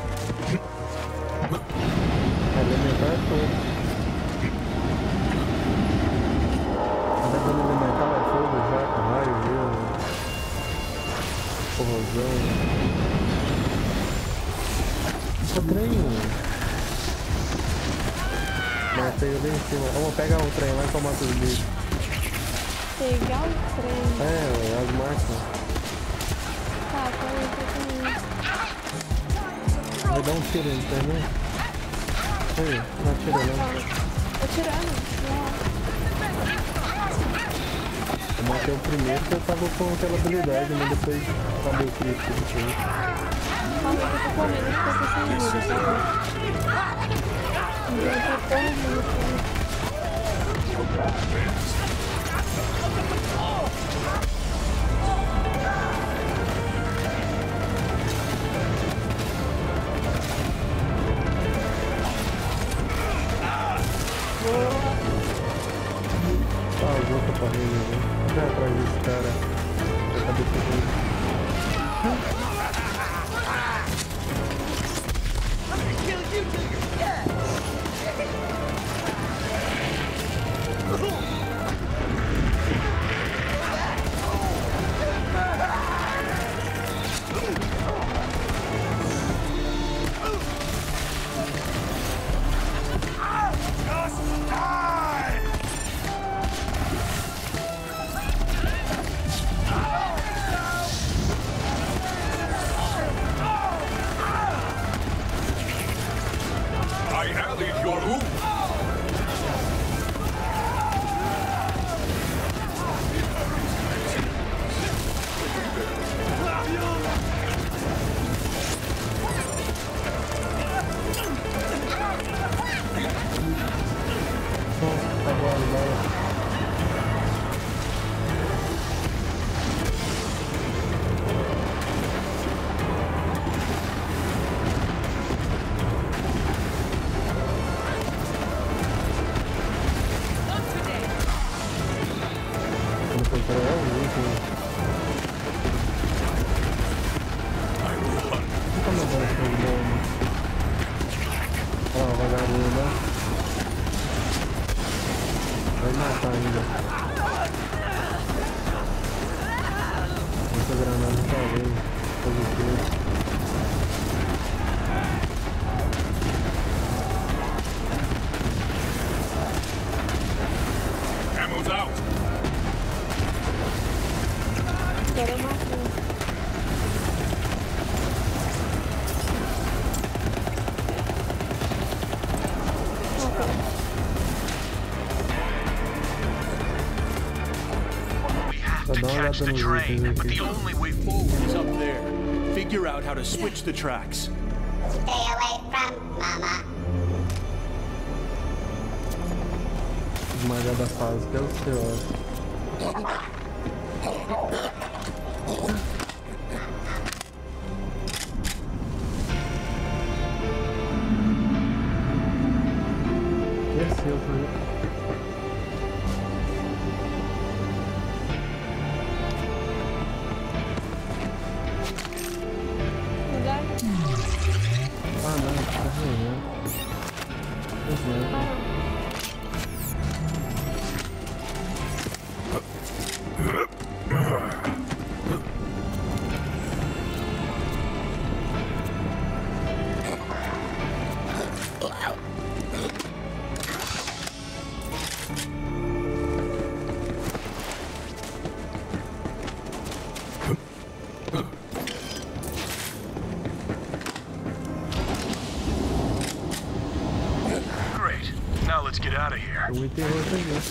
Elemental é fogo. Mas a dano elemental é fogo, jaca, raio, gelo, corrosão. Estranho. Mas tem ali em cima. Vamos pegar o trem lá e tomar os bichos. Pegar o trem? É, as máquinas. Tá, peraí, Vai dar um tiro aí, tá vendo? Oi, não atira não. Tô tirando. Eu matei o primeiro que eu tava com aquela habilidade, mas depois acabei o crítico. Calma, eu tô correndo, eu tô sem vida, Ah, os outros correndo, né? Vai atrás desse cara. Eu acabei correndo. Vai matar ainda. Essa granada tá bem positiva. Ammo's out. Quero matar. To catch the train, but the only way forward is up there. Figure out how to switch the tracks. Stay away from Mama. Esmagada fase, que é o seu. Que é seu, foi? Ah não, tá ruim. Pois é. muito terror também.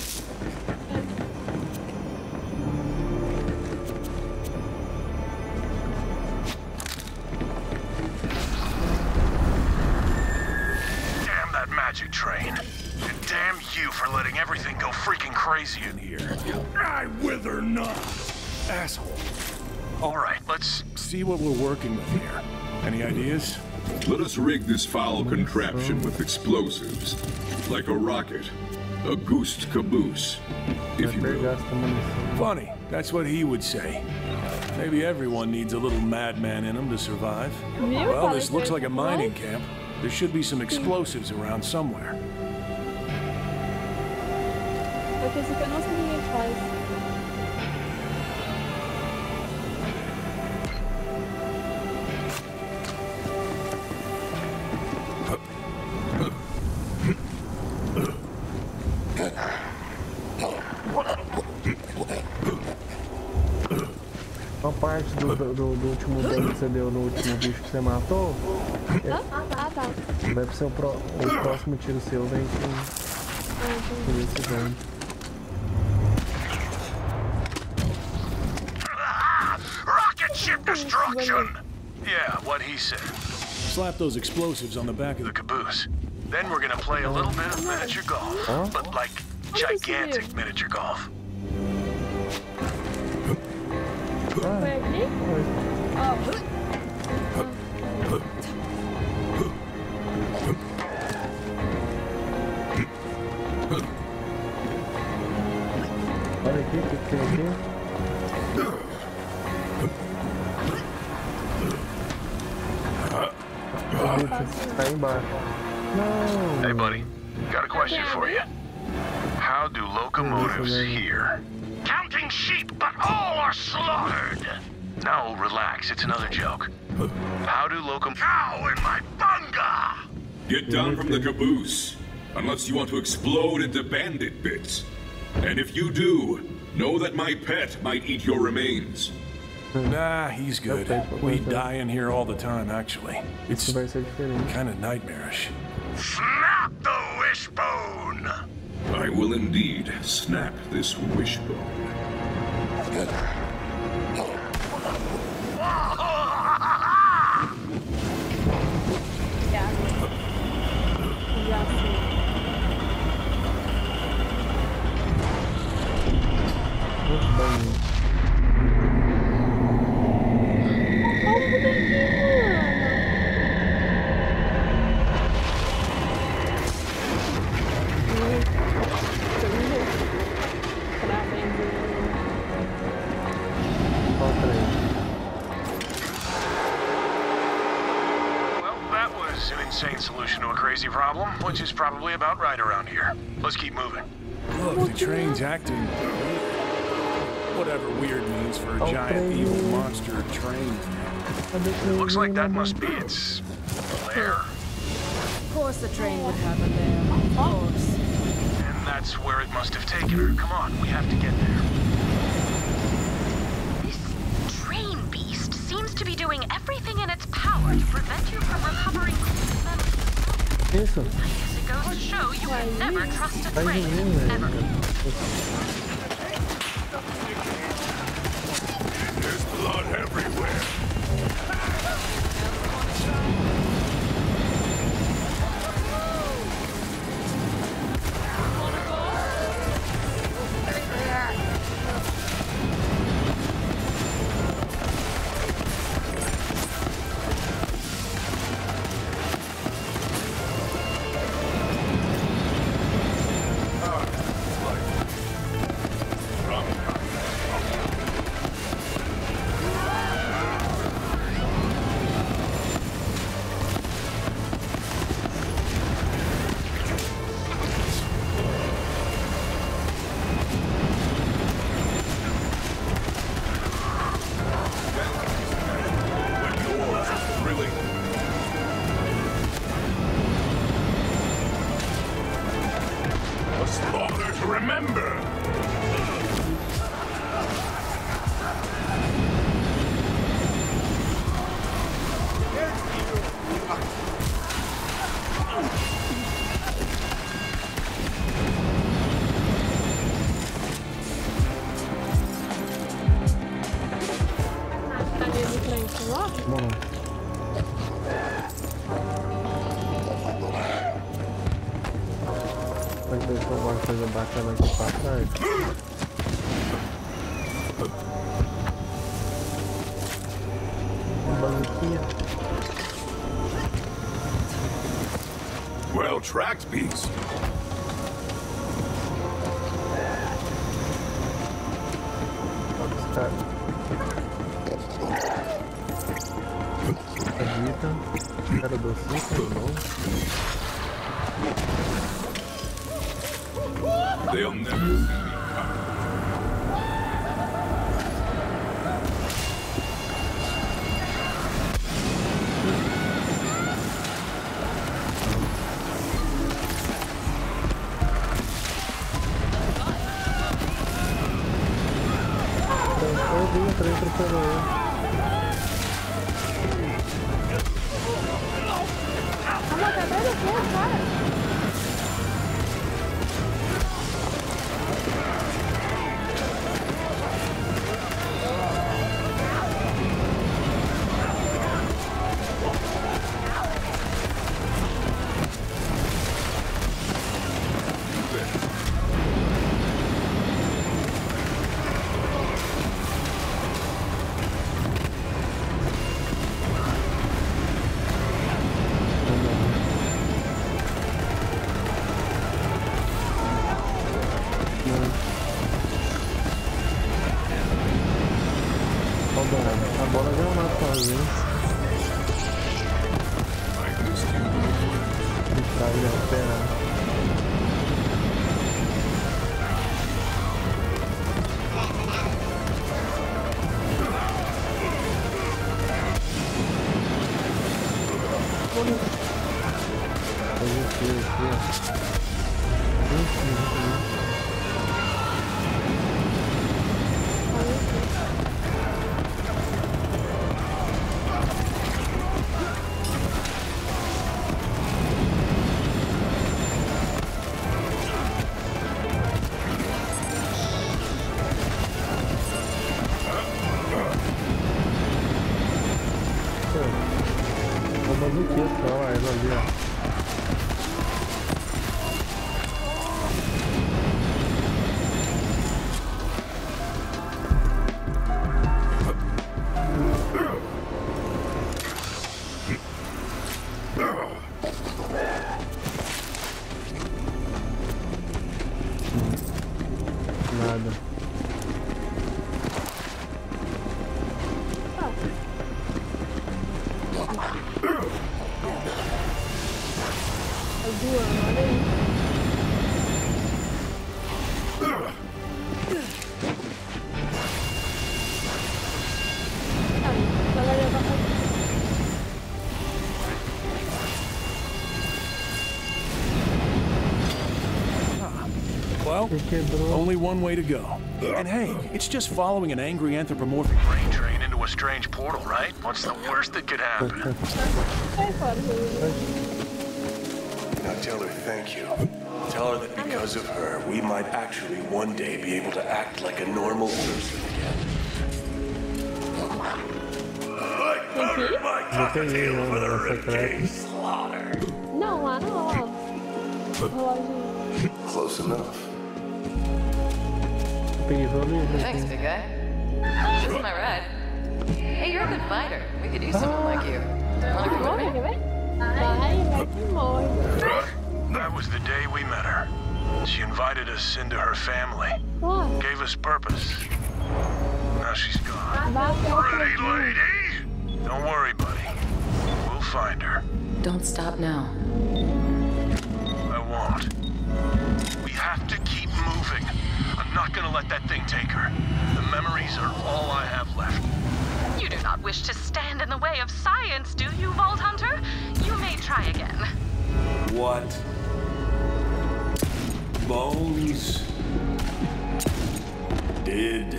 Damn that magic train. And damn you for letting everything go freaking crazy in here. I wither not, asshole. All right, let's see what we're working with here. Any ideas? Let us rig this foul contraption with explosives. Like a rocket. A goose caboose, if you will. Funny, that's what he would say. Maybe everyone needs a little madman in them to survive. Well, this looks like a mining camp. There should be some explosives around somewhere. Porque esse aqui eu não sei o que a gente faz. Uma parte do último dano que você deu no último bicho que você matou. Tá. Vai pro seu o próximo tiro seu, vem com esse dano. rocket ship destruction! Yeah, what he said. Slap those explosives on the back of the caboose. Then we're gonna play a little bit of miniature golf. But like gigantic miniature golf. Foi aqui? Ó. Olha aqui, o que tem aqui? Tá aí embaixo. Não. Hey buddy, got a question for you. How do locomotives hear? Counting sheep, but all are slaughtered! No, relax, it's another joke. How do Cow in my bunga! Get down from the caboose, unless you want to explode into bandit bits. And if you do, know that my pet might eat your remains. Nah, he's good. We die in here all the time, actually. It's kind of nightmarish. Snap the wishbone! I will indeed snap this wishbone. Insane solution to a crazy problem, which is probably about right around here. Let's keep moving. Look, the train's acting whatever weird means for a giant evil monster train. Looks like that must be its lair. Of course the train would have a lair. Of course. And that's where it must have taken her. Come on, we have to get there. This train beast seems to be doing everything in its power to prevent you from recovering. Isso. It goes to show you can never trust a train. Ever. There's blood everywhere. Vamos. Vai ter alguma coisa bacana aqui pra trás. Well tracked, Beast. Cara docinho, bom. They'll never see me coming. A bola já mata sozinho. Ele a pena. Well, only one way to go. And hey, it's just following an angry anthropomorphic brain train into a strange portal, right? What's the worst that could happen? Now tell her thank you. Tell her that because of her, we might actually one day be able to act like a normal person again. I powdered my cocktail for the ribcage slaughter. Não, lá não. Close enough. Thanks, big guy. This my ride. Hey, you're a good fighter. We could use someone like you. Wanna come with me? That was the day we met her. She invited us into her family. Gave us purpose. Now she's gone. Pretty lady! Don't worry, buddy. We'll find her. Don't stop now. I won't. We have to keep moving. I'm not gonna let that thing take her. The memories are all I have left. You do not wish to stand in the way of science, do you, Vault Hunter? You may try again. What? Bones did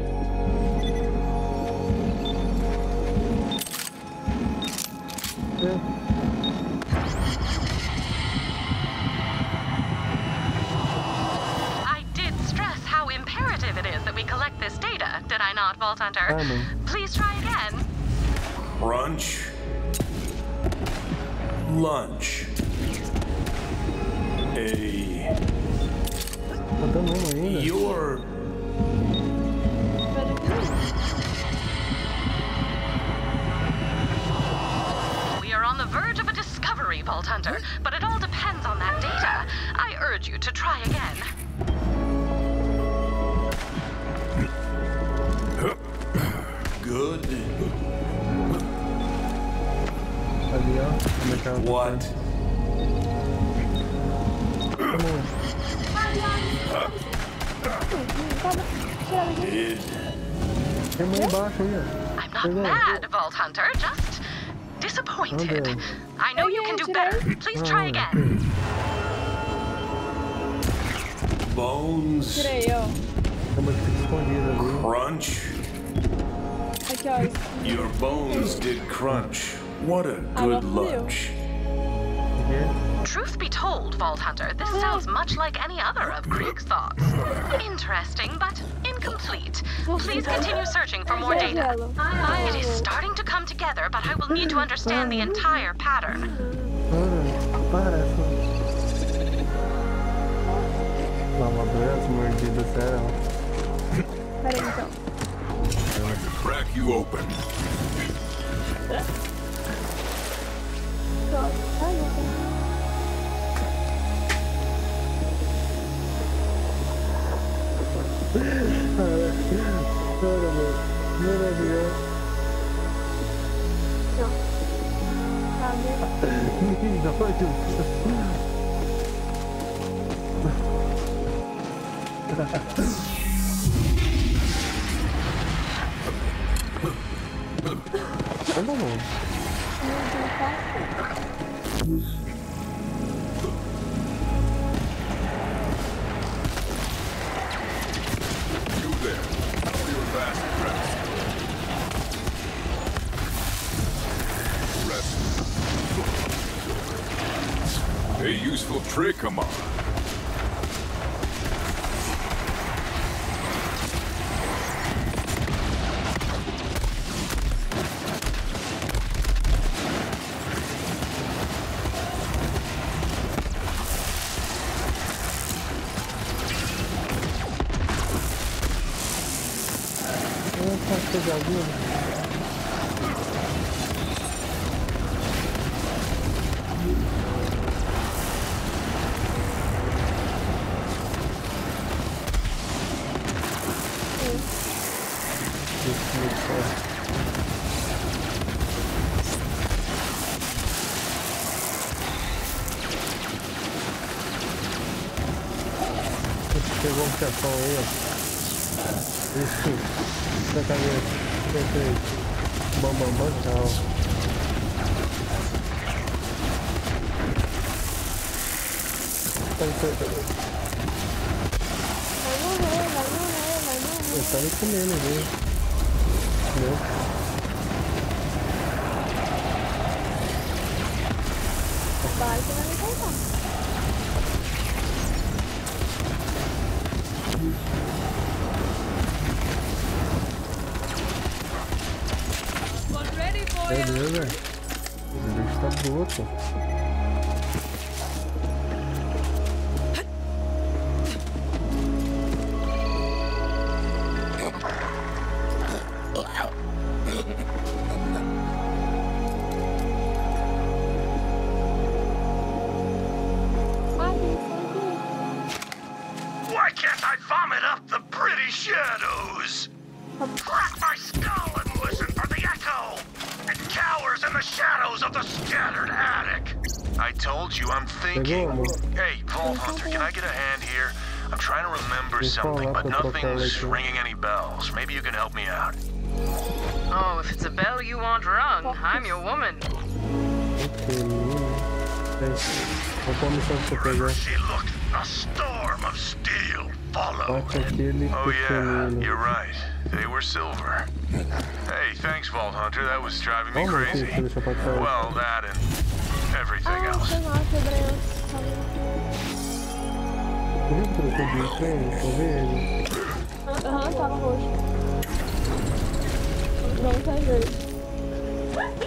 I did stress how imperative it is that we collect this data, did I not, Vault Hunter? Please try again. Crunch. Lunch. You're... We are on the verge of a discovery, Vault Hunter, but it all depends on that data. I urge you to try again. Good. What? I'm not mad, Vault Hunter, just disappointed. I know you can do better. Please try again. Bones. Crunch. Your bones did crunch. What a good lunch. Truth be told, Vault Hunter, this sounds much like any other of Krieg's thoughts. Interesting, but incomplete. Please continue searching for more data. It is starting to come together, but I will need to understand the entire pattern. Crack you open. A useful trick, come on. Pegou um chefão aí, ó. Isso. Na cabeça. Bam, tchau. Vai morrer. Eu tava comendo, viu? Entendeu? Vai que vai me contar. Beleza. O bicho tá bruto. Why can't I vomit up the pretty shadows? Crack my skull and listen for the echo! It cowers in the shadows of the scattered attic! I told you I'm thinking. Hey, Vault Hunter, can I get a hand here? I'm trying to remember something, but nothing's ringing any bells. Maybe you can help me out. Oh, if it's a bell you want rung, I'm your woman. She looked, a storm of steel followed. Oh yeah, you're right. They were silver. Hey, thanks, Vault Hunter. That was driving me crazy. Well, that and everything else. Aham, tava roxo. Não tá verde.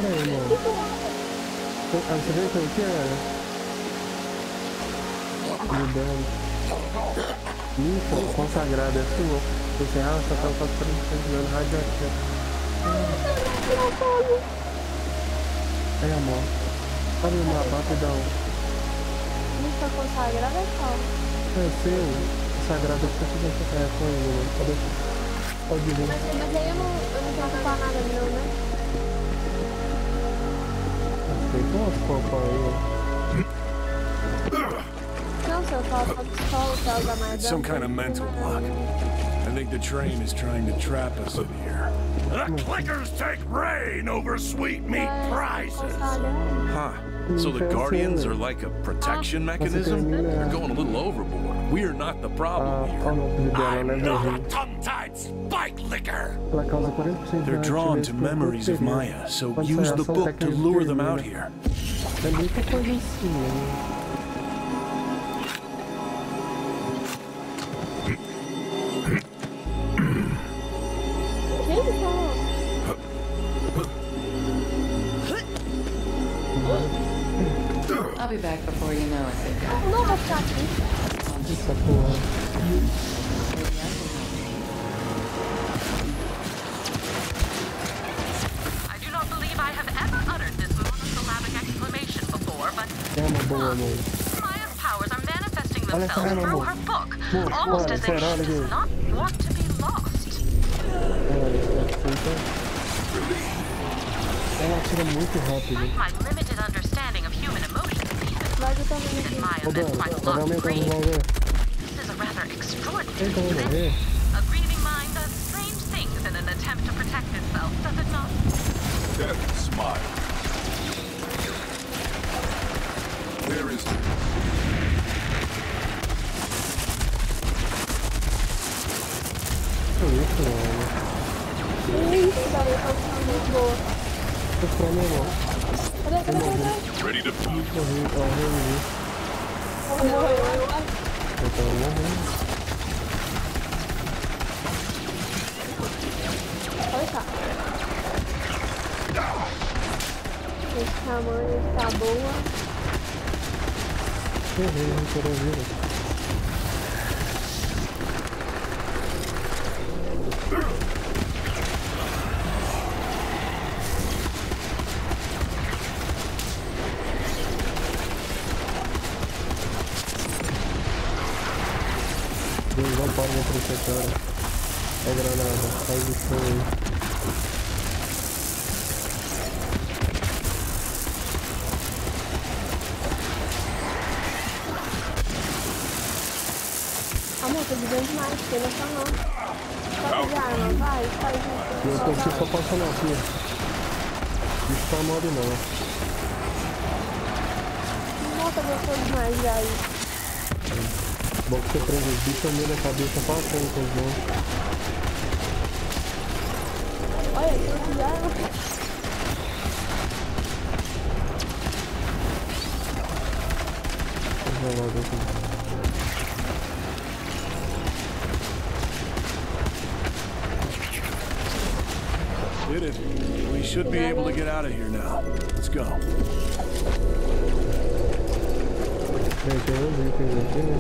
Peraí, amor. Você vê que aqui, olha? Mudando. Isso, consagrada, é sua. Você só tá precisando radioativo. Aí, amor. Abre o mapa rapidão. Lista consagrada é qual? É seu. Sagrado que você fica com ele, né? Pode vir. Mas aí eu não tenho que falar nada não, né? Tem umas copas aí. Não, se eu falo só pistola, que ela dá mais dano. Some kind of mental block. I think the train is trying to trap us in here. The clickers take reign over sweetmeat prizes. Huh. So the Guardians are like a protection mechanism? They're going a little overboard. We are not the problem here. I'm not a tongue-tied spike licker. They're drawn to memories of Maya, so use the book to lure them out here. I'll be back before you know it, big guy. Não vai ficar aqui. I do not believe I have ever uttered this monosyllabic exclamation before, but Maya's powers are manifesting themselves through her book, almost as if she does not want to be lost. My limited understanding of human emotions in Maya been quite a lot of grief. This is a rather extraordinary event. A grieving mind does strange things in an attempt to protect itself, does it not? Death smile. Where is it? Ready to move. Esse tamanho está boa. Não para na protetora. É granada, faz isso aí. Amor, tô dizendo demais, porque não tá não. Só de arma, vai, faz isso. Eu tô aqui só passando aqui. Isso tá mole não. Nossa, gostou demais já aí. Bom que você prende os bichos meio na cabeça passando com os mãos. Olha, eu já... Vou lá dentro. Did it. We should be able to get out of here now. Let's go. Tem uns itens aqui, né?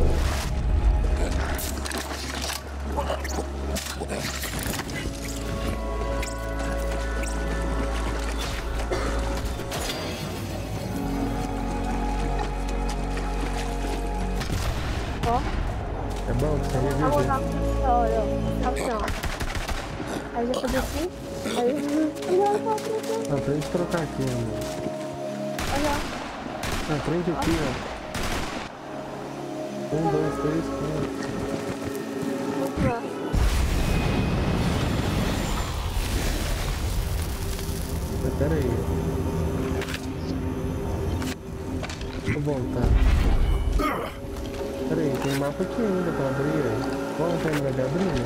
Ó. É bom que você vai Vou botar com história, ó. Opção. Aí já fazer assim. Aí Não, pra gente trocar aqui, amor. Olha. Prende aqui, ó. 1, 2, 3, 4. Mas pera aí. Vou voltar. Pera aí, tem mapa aqui ainda pra abrir. Qual é a câmera de abrir?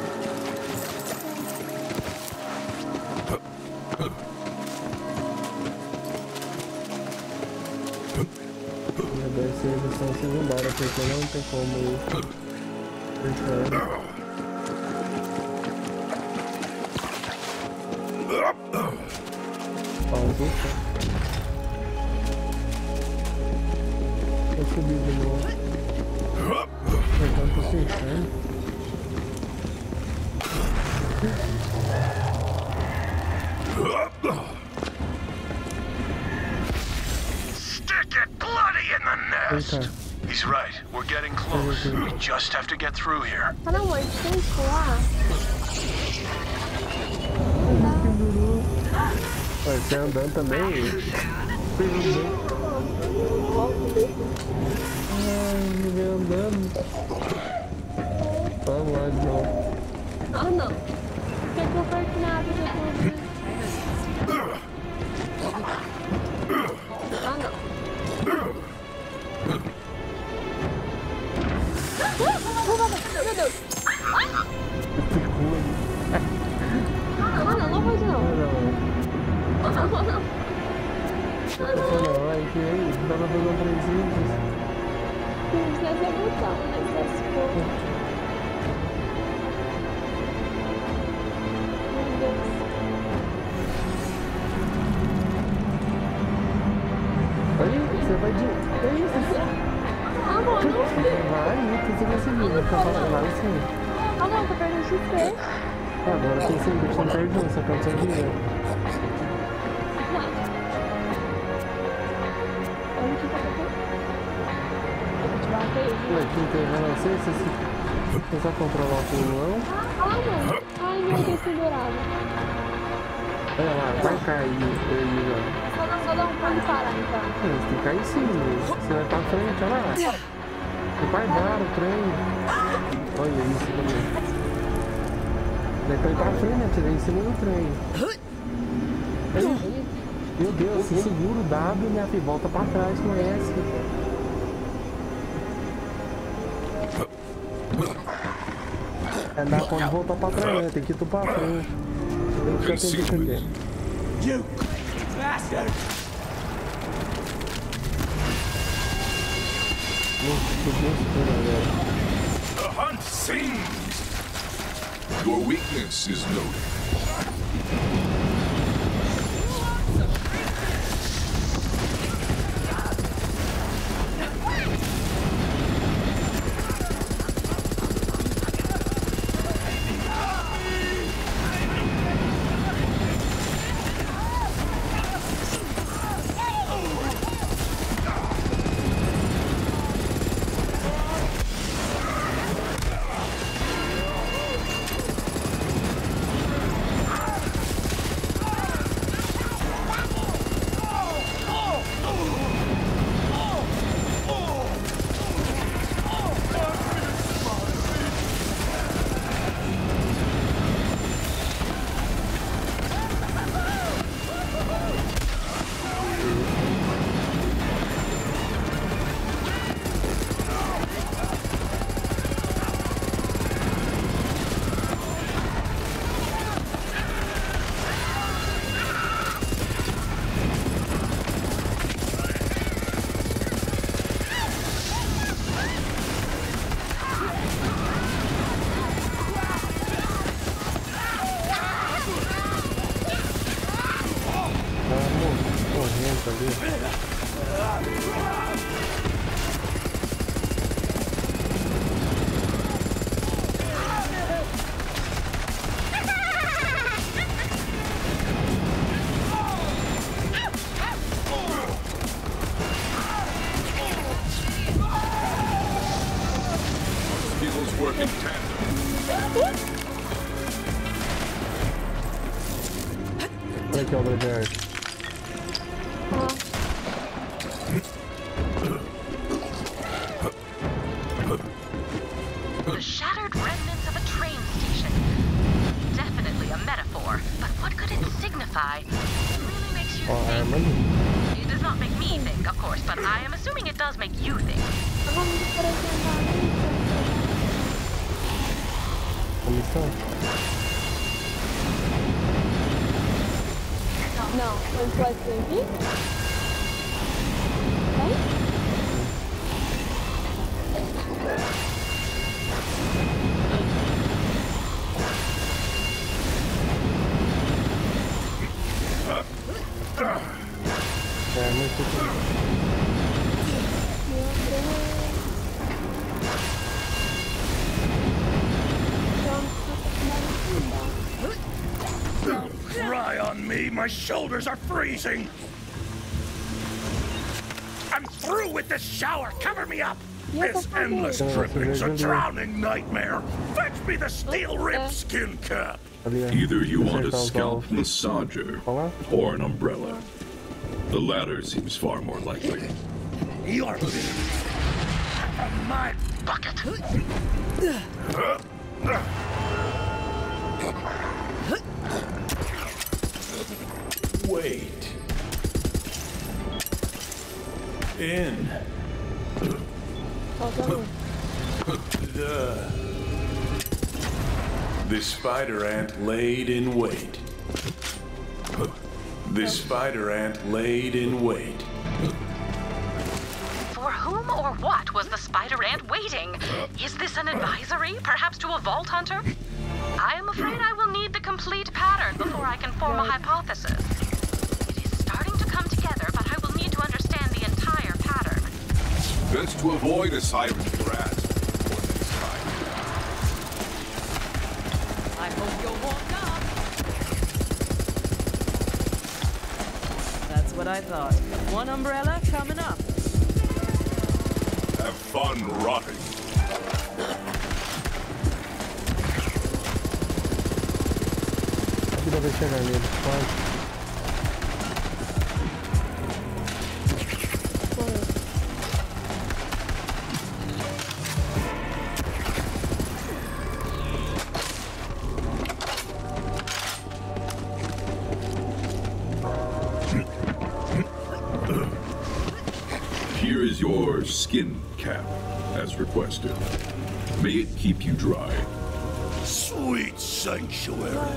Eles estão se embora porque não tem como fechar. Puxa. Eu subi de novo. Eu tô fechando. Stick it bloody in the nest. Eita. He's right. We're getting close. We just have to get through here. Ah, não, mas tem que pular. Vai ser andando também. Ai, me vem andando. Vamos lá de novo. Ah, não. Por que eu perco nada de tudo? Ah, não. Meu Deus. Não faz não. Não, vai que aí, dá pra fazer um trenzinho. Não precisa botar, mas é se for. Meu Deus. Aí, você vai de... É isso. Ah, mano, não vi. Vai, você vai seguir, vai ficar lá em cima. Ah, não, tô perdendo XP. Agora tem sempre, a gente não perde não, só perde seu dinheiro. Ué, quem tem você só controlar o pulão. Ah, não. Ai, meu Deus, pendurado. Olha lá, vai cair aí, ó. Só dá um pulo e parar, então. Você tem que cair sim, você vai pra frente, olha lá. Você vai dar o trem. Olha isso também. Daí pra ir pra frente, daí em cima do trem. Aí, meu Deus, se segura o W, minha filha, volta pra trás com S. É dar pra voltar pra trás, né? Tem que ir pra frente. Tem que ficar atento aqui. You bastard! The hunt sings! Your weakness is noted. Olha aqui, obra de arte. The shattered remnants of a train station. Definitely a metaphor, but what could it signify? It really makes you think. It does not make me think, of course, but I am assuming it does make you think. Não, onde pode ser aqui? Ah! me, my shoulders are freezing. I'm through with this shower. Cover me up. This endless dripping's a drowning nightmare. Fetch me the steel rib skin cap. Either you want a scalp massager or an umbrella. The latter seems far more likely. You're from my bucket. Wait. In. The spider ant laid in wait. The spider ant laid in wait. For whom or what was the spider ant waiting? Is this an advisory, perhaps to a vault hunter? I am afraid I will need the complete pattern before I can form a hypothesis. It is starting to come together, but I will need to understand the entire pattern. Best to avoid a siren's grasp for next time. I hope you're warmed up. That's what I thought. One umbrella coming up. Have fun rotting. Aqui deve chegar nele, pode. Here is your skin cap, as requested. May it keep you dry. Sweet sanctuary.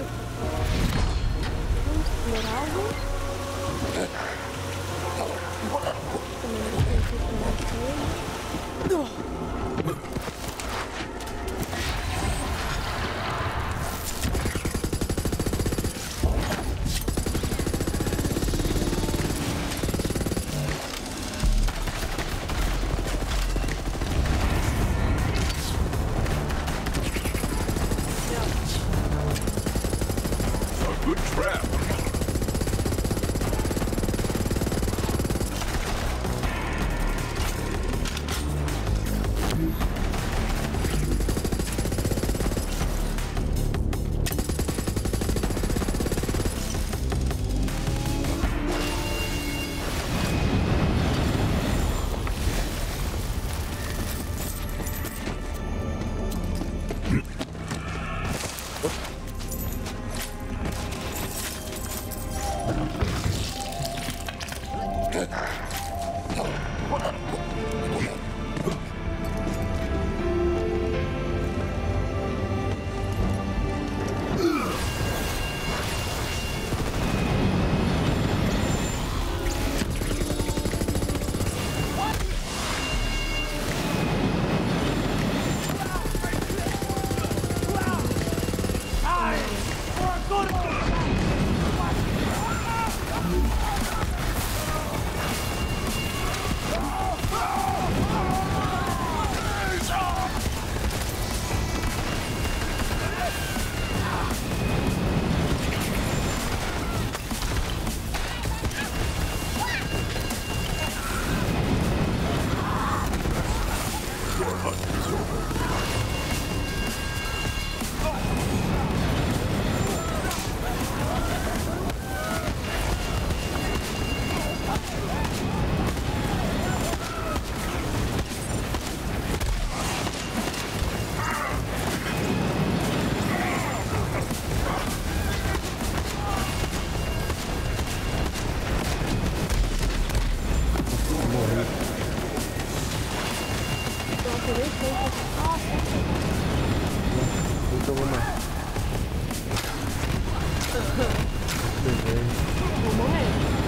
Vou morrer.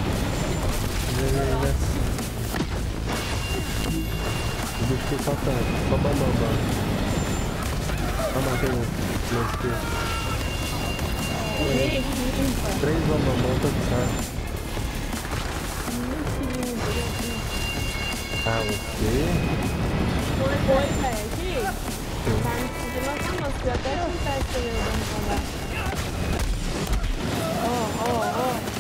O bicho que só bambambam. Ah, matei um. Três bambambam, tô de saco. Ah, o quê? Foi, velho. Aqui. Tá conseguindo lançar nosso. Eu até tentar esse meu dano. Ó.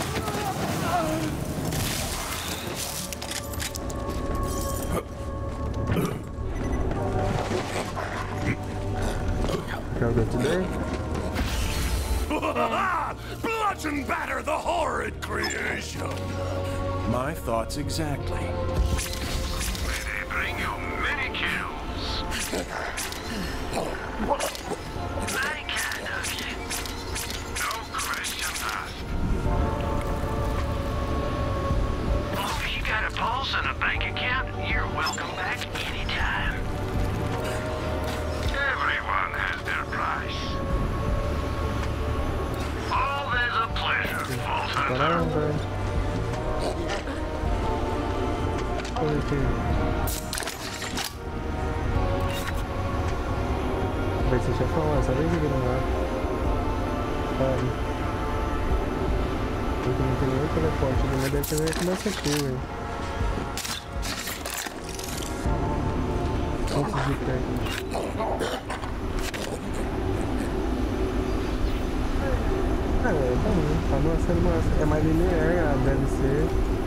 Bludgeon batter the horrid creation! My thoughts exactly. May they bring you many kills. Very kind of you. No questions asked. As long as you got a pulse and a bank account, you're welcome back anytime. Everyone has their price. All there's a pleasure, Vault Hunter. Vai ser chefão, essa vez aqui não vai. Sabe? Porque não tem nenhum teleporte, mas deve ter que começa aqui, velho. Antes de perto. Tá bom, tá sendo massa. É mais linear, deve ser.